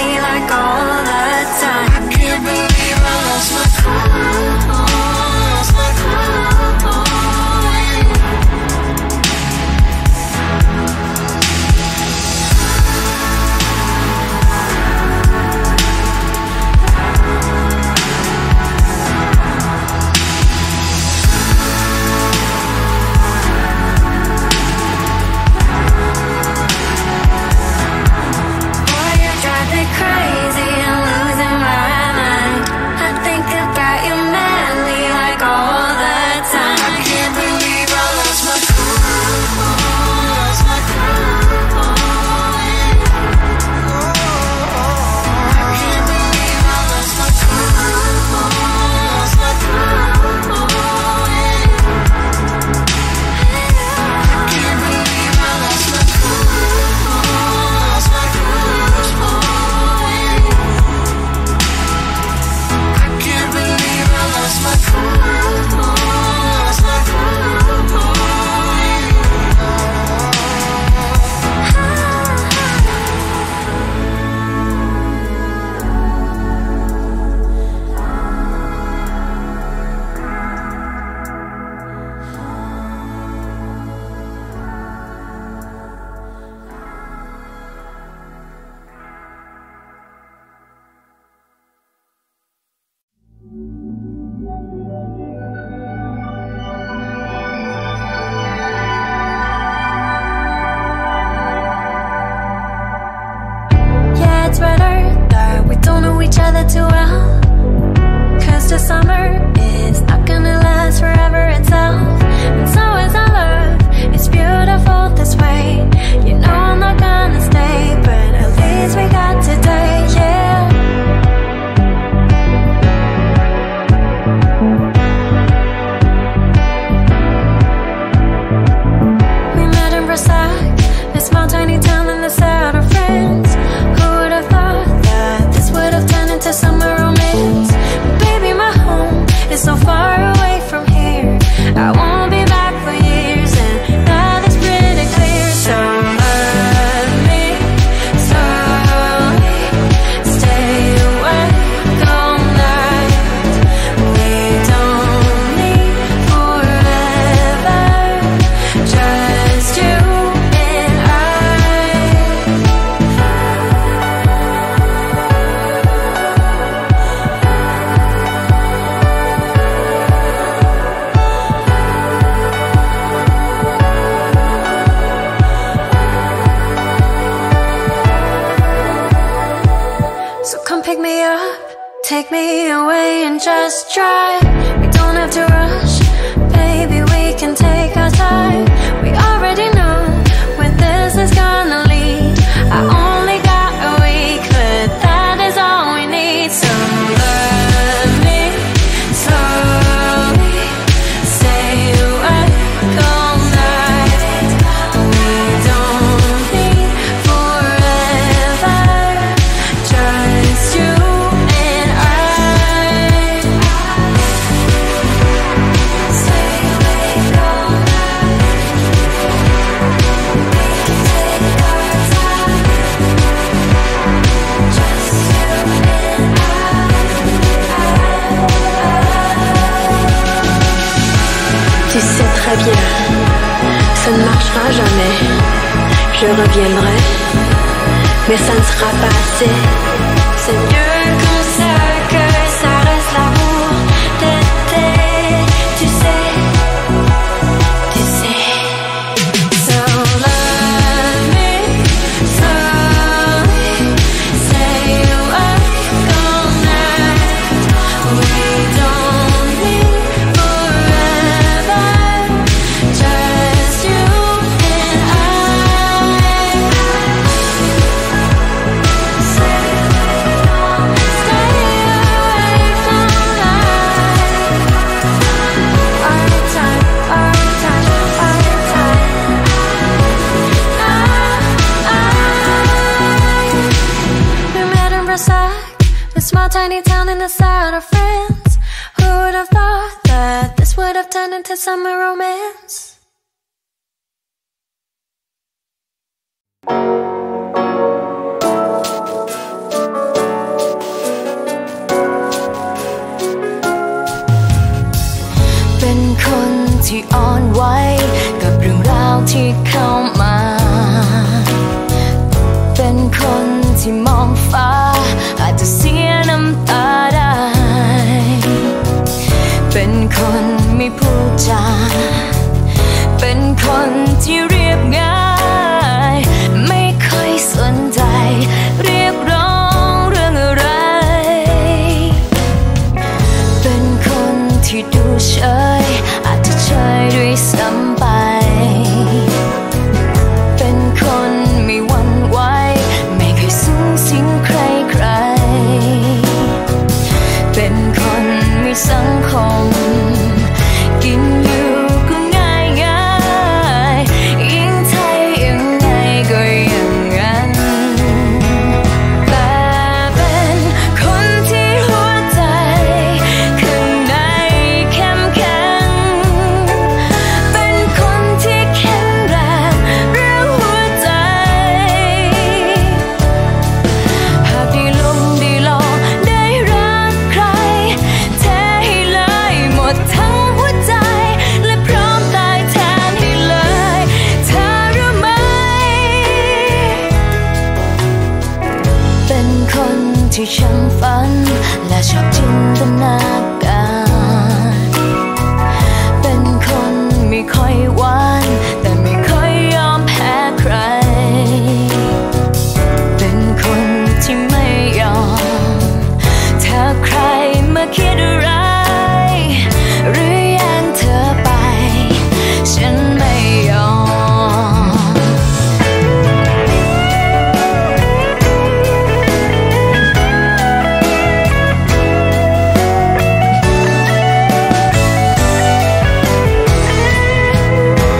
So come pick me up, take me away and just drive. We don't have to rush, baby, we can take our time. We already know where this is gonna lead. I only got a week, but that is all we need. So love me slowly, stay awake all night. We don't need forever, just you and I. Stay awake all night. We can take our time, just you and I. Tu sais très bien, ça ne marchera jamais. Je reviendrai, mais ça ne sera pas assez. C'est mieux comme ça que ça reste l'amour d'été. Tu sais, tu sais. So love me slowly, stay awake all night. We don't need forever, just you and I. Stay awake all night. Our time, our time, our time. We met in Versailles, a small tiny town in the south of France. Who would have thought that this would have turned into summer romance? เป็นคนที่อ่อนไหวกับเรื่องราวที่เข้ามา เป็นคนที่มองฟ้าอาจจะเสียน้ำตาได้ เป็นคนไม่พูดจา เป็นคนที่เรียบง่าย ไม่ค่อยสนใจเรียกร้องเรื่องอะไร เป็นคนที่ดูเฉยอาจจะเฉยด้วยซ้ำไป เป็นคนไม่หวั่นไหวไม่เคยสูงสิงใครใคร เป็นคนมีสังคม กินอยู่ก็ง่ายง่ายยิ่งไทยยังไงก็อย่างนั้น แต่เป็นคนที่หัวใจข้างในเข้มแข็ง เป็นคนที่แข็งแรงเรื่องหัวใจ หากได้ลงได้ลองได้รักใครแท้ให้เลยหมดทั้งหัวใจ และพร้อมตายแทนให้เลยเธอรู้ไหม เป็นคนที่ช่างฝันและชอบจินตนาการ เป็นคนไม่ค่อยหวานแต่ไม่ค่อยยอมแพ้ใคร เป็นคนที่ไม่ยอม ถ้าใครมาคิดอะไร หรือแย่งเธอไป ฉันไม่ยอม We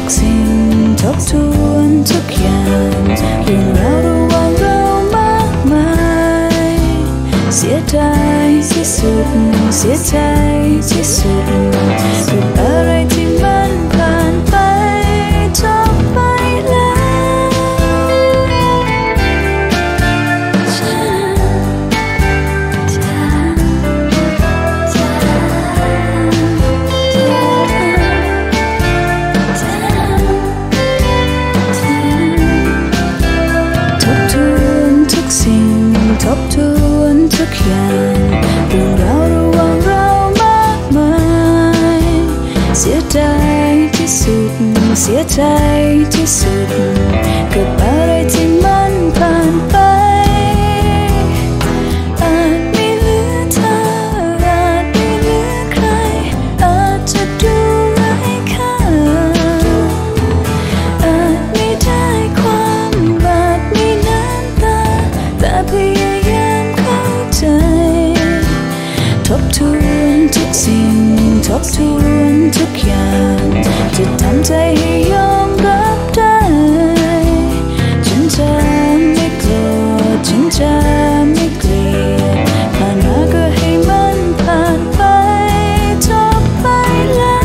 สิ่งทบทวนทุกอย่างเรื่องราวระหว่างเรามากมายเสียใจที่สุดเสียใจที่สุดกับอะไรที่มันผ่านไปจบไปแล้วทบทวนทุกอย่างเรื่องราวระหว่างเรามากมายเสียใจที่สุดเสียใจที่สุดกับอะไรที่มันผ่านไปอาจไม่เหลือเธออาจไม่เหลือใครอาจจะดูไร้ค่าอาจไม่ได้ความอาจไม่น้ำตาแต่พยายามเข้าใจทบทวนทุกสิ่งทบทวนทุกอย่างจะทำใจให้ยอมรับได้ฉันจะไม่โกรธฉันจะไม่เกลียดผ่านมาก็ให้มันผ่านไปจบไปแล้ว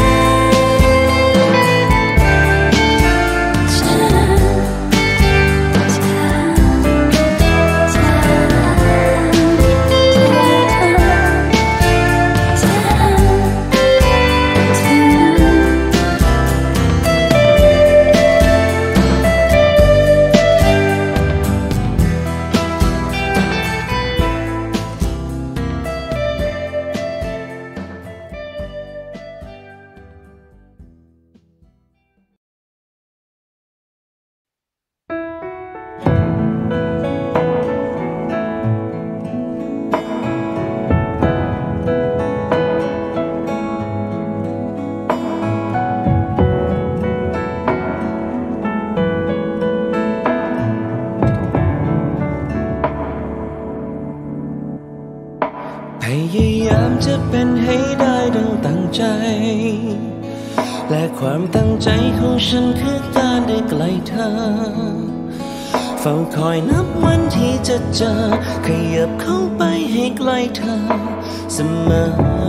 พยายามจะเป็นให้ได้ดังตั้งใจและความตั้งใจของฉันคือการได้ใกล้เธอเฝ้าคอยนับวันที่จะเจอขยับเข้าไปให้ใกล้เธอเสมอ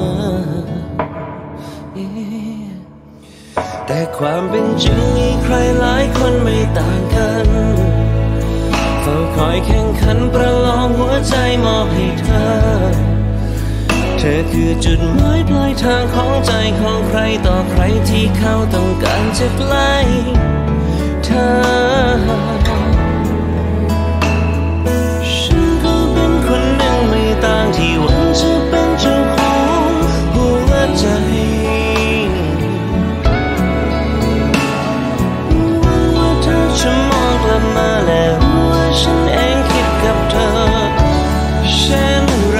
แต่ความเป็นจริงมีใครหลายคนไม่ต่างกันเฝ้าคอยแข่งขันประลองหัวใจมอบให้เธอเธอคือจุดหมายปลายทางของใจของใครต่อใครที่เขาต้องการจะใกล้เธอฉันก็เป็นคนหนึ่งไม่ต่างที่หวังจะเป็นเจ้าของหัวใจหวังว่าเธอจะมองกลับมาและรู้ว่าฉันเองคิดกับเธอเช่นไร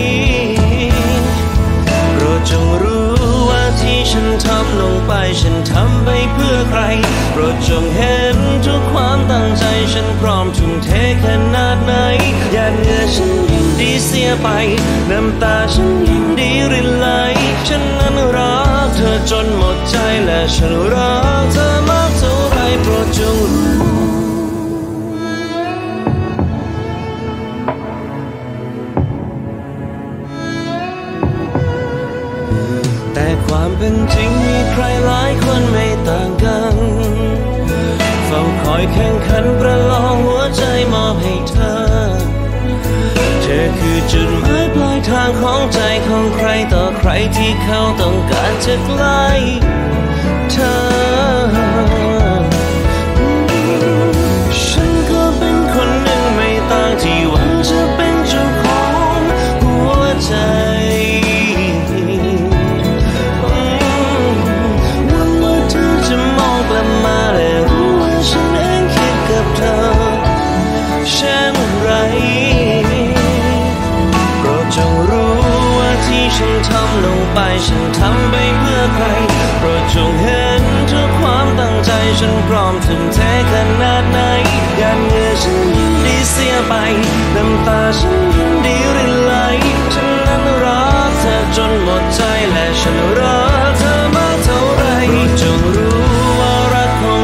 จงรู้ว่าที่ฉันทำลงไปฉันทำไปเพื่อใครโปรดจงเห็นทุกความตั้งใจฉันพร้อมทุ่มเทขนาดไหนหยาดเหงื่อฉันยิ่งดีเสียไปน้ำตาฉันยิ่งดีรินไหลฉันนั้นรักเธอจนหมดใจและฉันรักเธอมากเท่าไรโปรดจงรู้แต่ความเป็นจริงมีใครหลายคนไม่ต่างกันเฝ้าคอยแข่งขันประลองหัวใจมอบให้เธอเธอคือจุดหมายปลายทางของใจของใครต่อใครที่เขาต้องการจะใกล้เธอฉันก็เป็นคนหนึ่งไม่ต่างที่หวังจะเป็นเจ้าของหัวใจกลับมาและรู้ว่าฉันเองคิดกับเธอเช่นไรโปรดจงรู้ว่าที่ฉันทำลงไปฉันทำไปเพื่อใครโปรดจงเห็นทุกความตั้งใจฉันพร้อมทุ่มเทขนาดไหนหยาดเหงื่อฉันยิ่งดีเสียไปน้ำตาฉันยิ่งดีรินไหลฉันนั้นรักเธอจนหมดใจและฉันรักเธอมากเท่าไรโปรดจงรู้ว่ารักของ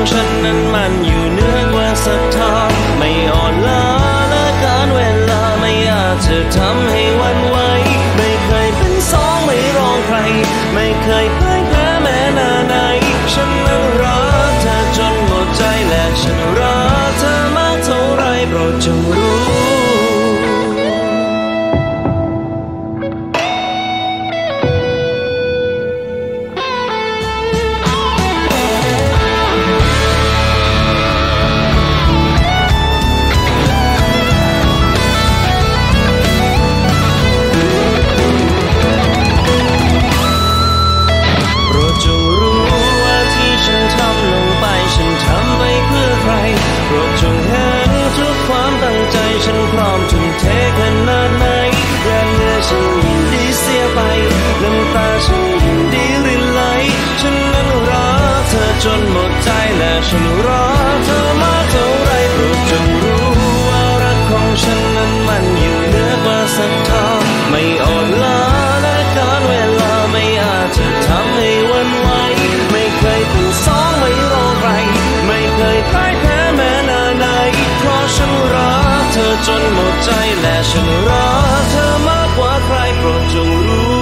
จนหมดใจและฉันรอเธอมาเท่าไรโปรดจงรู้ว่ารักของฉันนั้นมันอยู่เหนือกว่าศรัทธาไม่อ่อนล้าและการเวลาไม่อาจจะทำให้หวั่นไหวไม่เคยตื่นสองไม่รอใครไม่เคยพ่ายแพ้แม้นานไหนเพราะฉันรักเธอจนหมดใจและฉันรักเธอมากกว่าใครโปรดจงรู้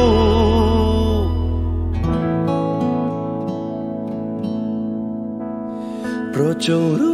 โปรดจงรู้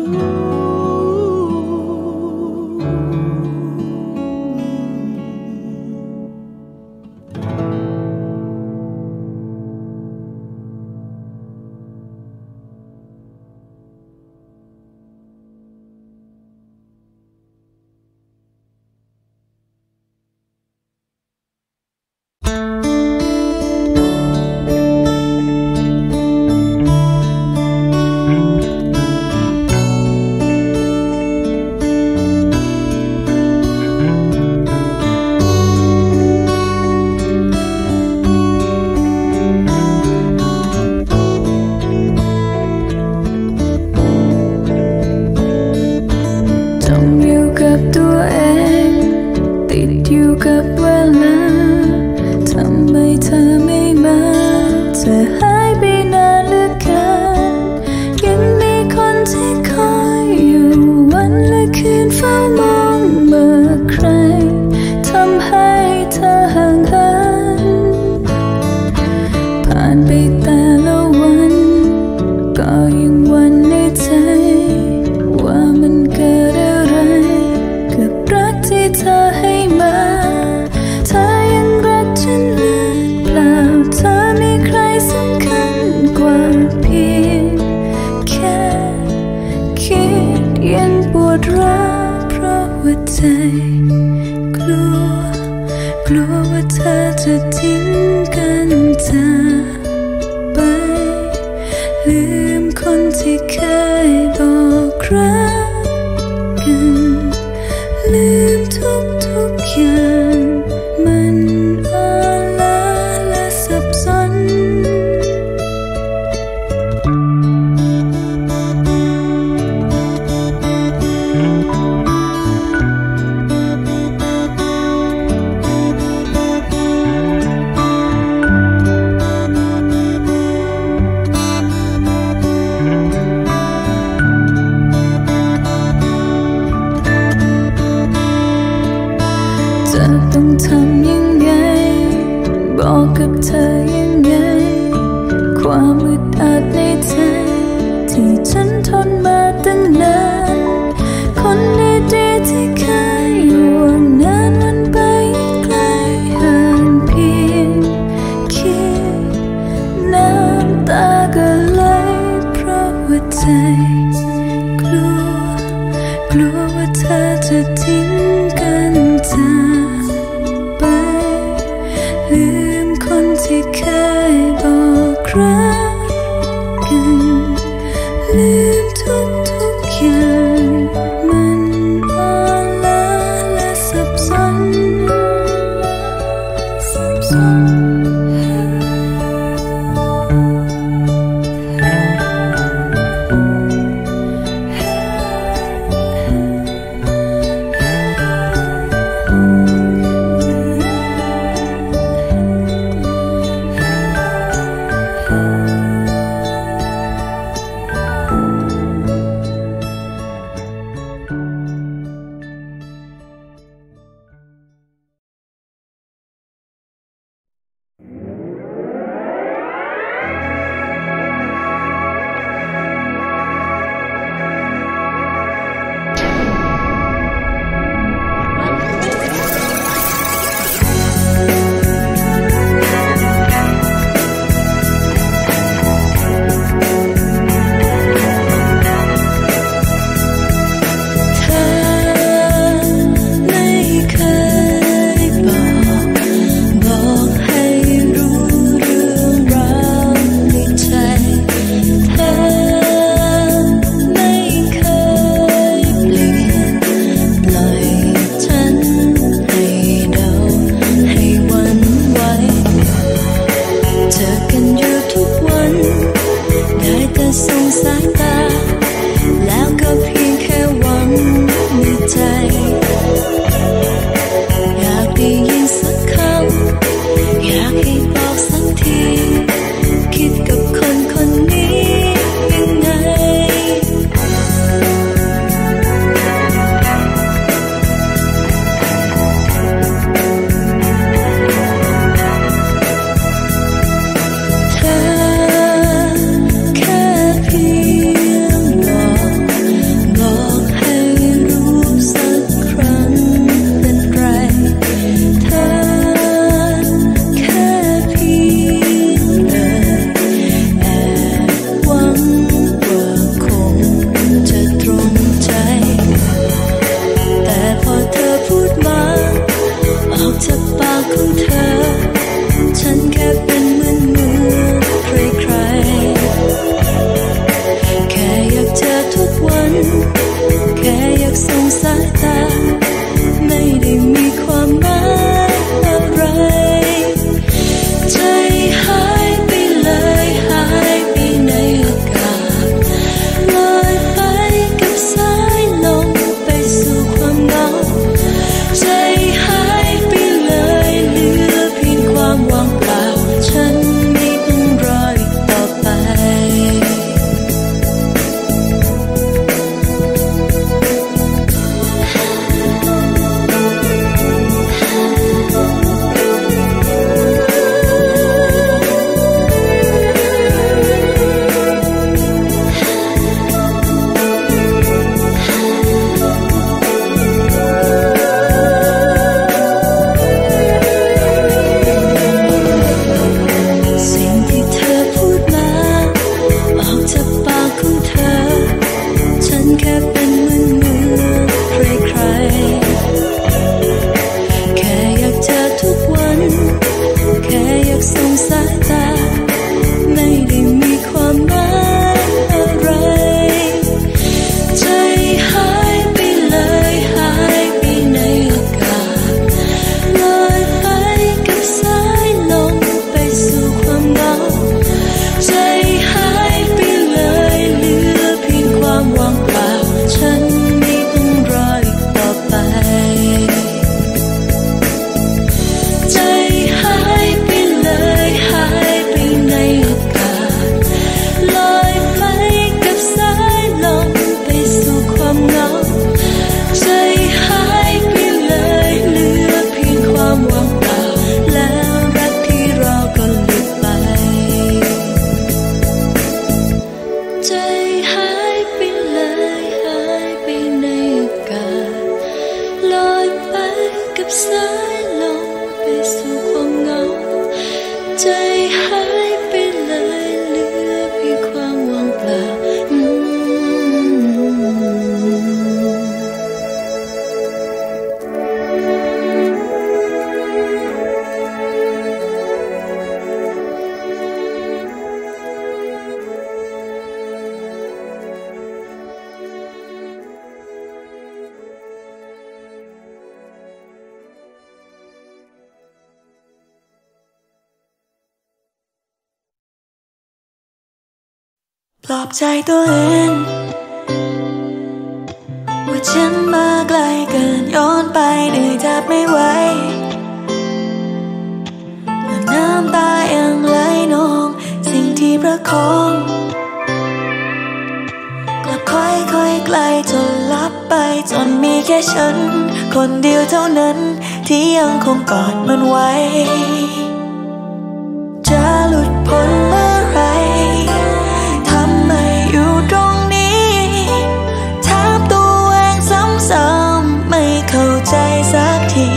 ได้แต่ส่งสายตาแล้วก็เพียงแค่หวังในใจอยากได้ยินสักคำอยากให้บอกสักทีคิดกับคนคนนี้ยังไงจากปากของเธอฉันแค่เป็นเหมือนมือใครๆแค่อยากเจอทุกวันแค่อยากส่งสายตาไม่ได้มีความหมายอะไรใจหายไปเลยหายไปในอากาศลอยไปกับสายลมไปสู่ความเหงาใจหายไปเลยเหลือเพียงความว่างเปล่าฉันไม่ต้องรออีกต่อไปแค่เป็นเหมือนมือใครๆแค่อยากเจอทุกวันแค่อยากส่งสายตาไม่ได้มีความหมายอะไรใจหายไปเลยหายไปในอากาศลอยไปกับสายลมไปสู่ความเหงาใจหายไปเลยเหลือเพียงความว่างเปล่าฉันไม่ต้องรออีกต่อไปใจหายไปเลยหายไปในอากาศลอยไปกับสายลมไปสู่ความเหงาใจหายไปเลยเหลือเพียงความว่างเปล่าแล้วรักที่รอก็หลุดไปใจหายไปเลยหายไปในอากาศลอยไปกับสายลมไปสู่ความเหงาใจหายไปเลยเหลือเพียงความว่างเปล่าอืมปลอบใจตัวเองว่าฉันมาไกลเกินย้อนไปเหนื่อยแทบไม่ไหวและน้ำตายังไหลนองสิ่งที่ประคองกลับค่อยๆไกลจนลับไปจนมีแค่ฉันคนเดียวเท่านั้นที่ยังคงกอดมันไว้จะหลุดพ้นเมื่อไรอยู่ตรงนี้ถามตัวเองซ้ำๆไม่เข้าใจสักที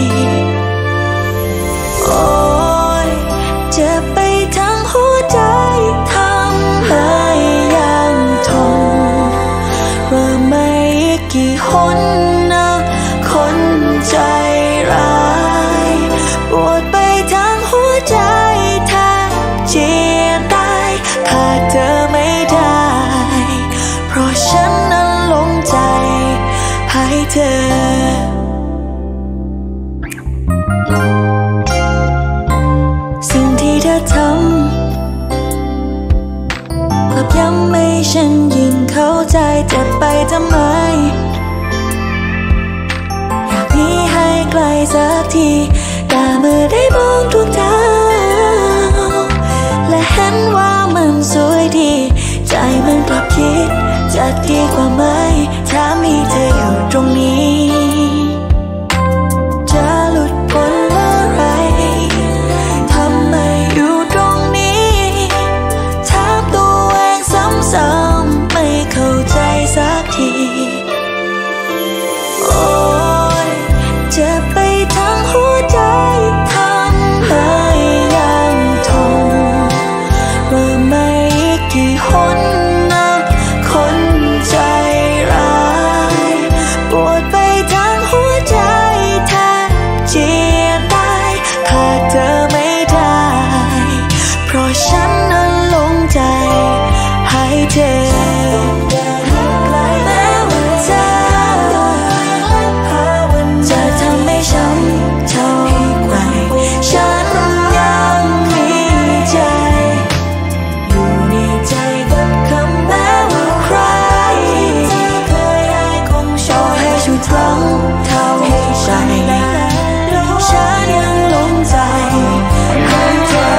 โอ้ยเจ็บไปทั้งหัวใจทำให้ยังทนว่าไม่กี่หนนะคนใจร้ายปวดไปทั้งหัวใจแทบเจียนตายขาดเธอไม่ได้เพราะฉันนั้นหลงใจให้เธอสิ่งที่เธอทำกลับย้ำให้ฉันยิ่งเข้าใจเจ็บไปทำไมอยากหนีให้ไกลสักทีแต่เมื่อได้มองดวงดาวและเห็นว่ามันสวยดีใจมันกลับคิดจะดีกว่าไหมถ้ามีเธออยู่ตรงนี้จะหลุดพ้นเมื่อไรทำไมอยู่ตรงนี้ถามตัวเองซ้ำๆไม่เข้าใจสักทีโอ้ยเจ็บไปทั้งหัวใจทำให้ยังทนว่าไม่กี่หนนะคนใจร้ายปวดไปทั้งหัวใจแทบเจียนตายขาดเธอไม่ได้เพราะฉันนั้นหลงใจให้เธอแม้ว่าเธอจะทำให้ช้ำเท่าไหร่ฉันยังมีใจอยู่ในใจกับคำแม้ว่าใครเคยให้คงชอบให้ชุดร้องเท่าไหร่ฉันยังหลงใจให้เธอ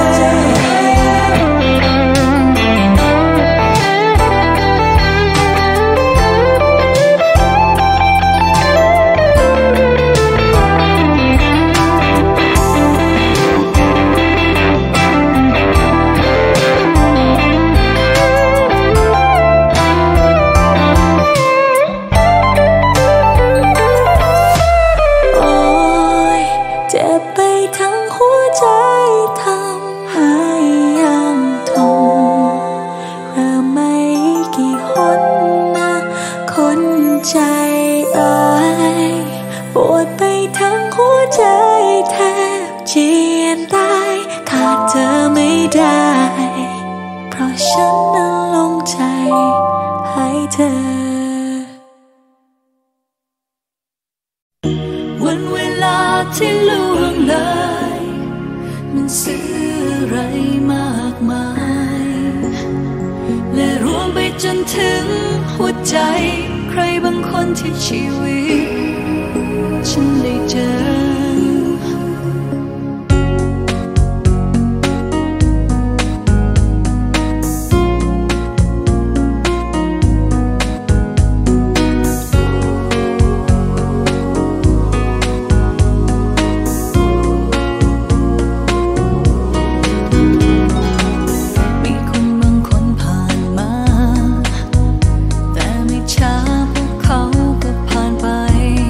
โอ้ยเจ็บไปทั้งหัวใจทำให้ยังทนเริ่มไม่กี่หนนะคนใจร้ายปวดไปทั้งหัวใจแทบเจียนตายขาดเธอไม่ได้เพราะฉันนั้นหลงใจให้เธอวันเวลาที่ล่วงเลยมันซื้ออะไรมากมายและรวมไปจนถึงหัวใจใครบางคนที่ชีวิตฉันได้เจอมีคนบางคนผ่านมาแต่ไม่ช้าพวกเขาก็ผ่านไป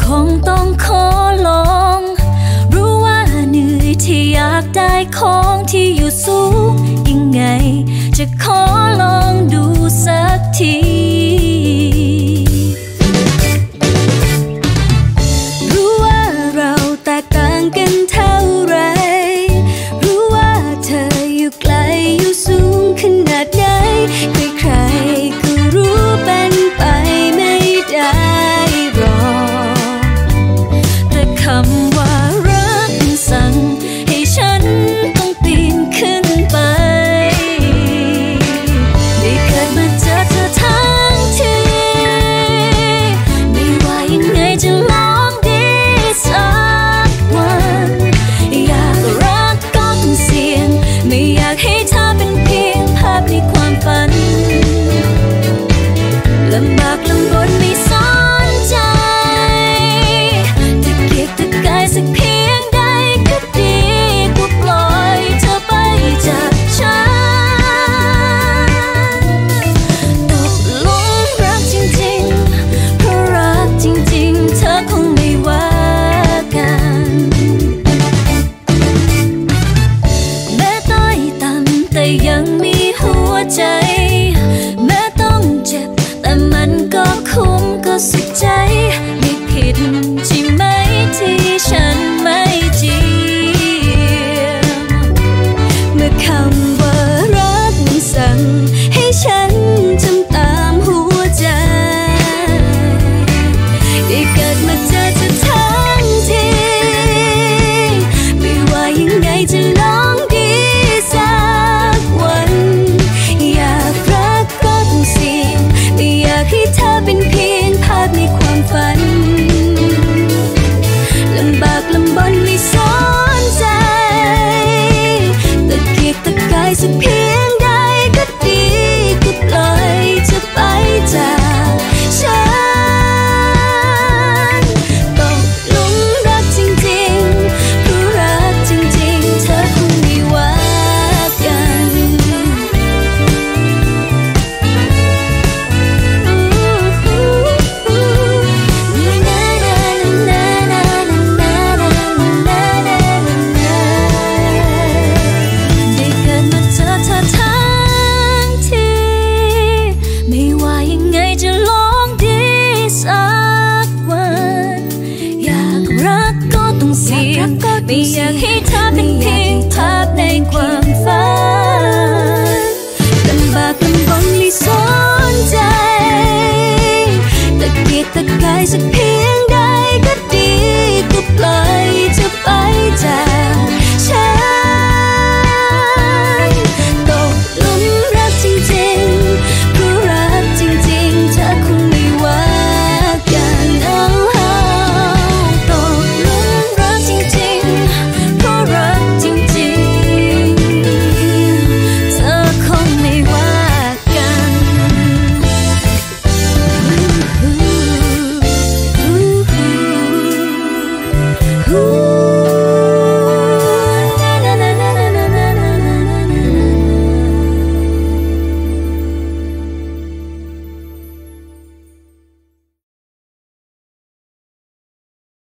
งต้องขอลองรู้ว่าเหนื่อยที่อยากได้ของที่อยู่สูงยังไงจะขอลองดูสักทีรู้ว่าเราแตกต่างกันเท่าไรรู้ว่าเธออยู่ไกลอยู่สูงขนาดไหนใครๆก็รู้เป็นไปไม่ได้หรอกแต่คำว่ารักสั่งให้ฉันต้องปีนขึ้นไปได้เกิดมาเจอเธอทั้งทีไม่ว่ายังไงจะลองดีสักวันอยากรักก็ต้องเสี่ยงไม่อยากให้เธอเป็นเพียงภาพในความฝันลำบากลำบนไม่สนใจตะเกียกตะกายสักเพียงใดก็ดีกว่าปล่อยเธอไปจากฉันตกหลุมรักจริงๆเพราะรักจริงๆเธอคงไม่ว่ากันแม้ต้อยต่ำแต่ยังมีหัวใจแม้ต้องเจ็บแต่มันก็คุ้มก็สุขใจไม่ผิดใช่ไหมที่ฉันไม่เจียมเมื่อคำว่ารักสั่งให้ฉันทำตามหัวใจได้เกิดมาเจอเธอทั้งทีไม่ว่ายังไงจะลองดีสักวันอยากรักก็ต้องเสี่ยงไม่อยากให้เธอเป็นเพียงภาพในความฝันลำบากลำบนไม่สนใจตะเกียกตะกายสักเพียงใดก็ดีก็ปล่อยเธอไปจากฉันตกหลุมรักจริงๆเพราะรักจริงๆเธอคงไม่ว่ากันได้เกิดมาเจอเธอทั้งทีไม่ว่ายังไงจะลองดีสักวันอยากรักก็ต้องเสี่ยงไม่อยากให้เธอเป็นเพียงภาพในความฝันลำบากลำบนไม่สนใจตะเกียกตะกายสักเพียง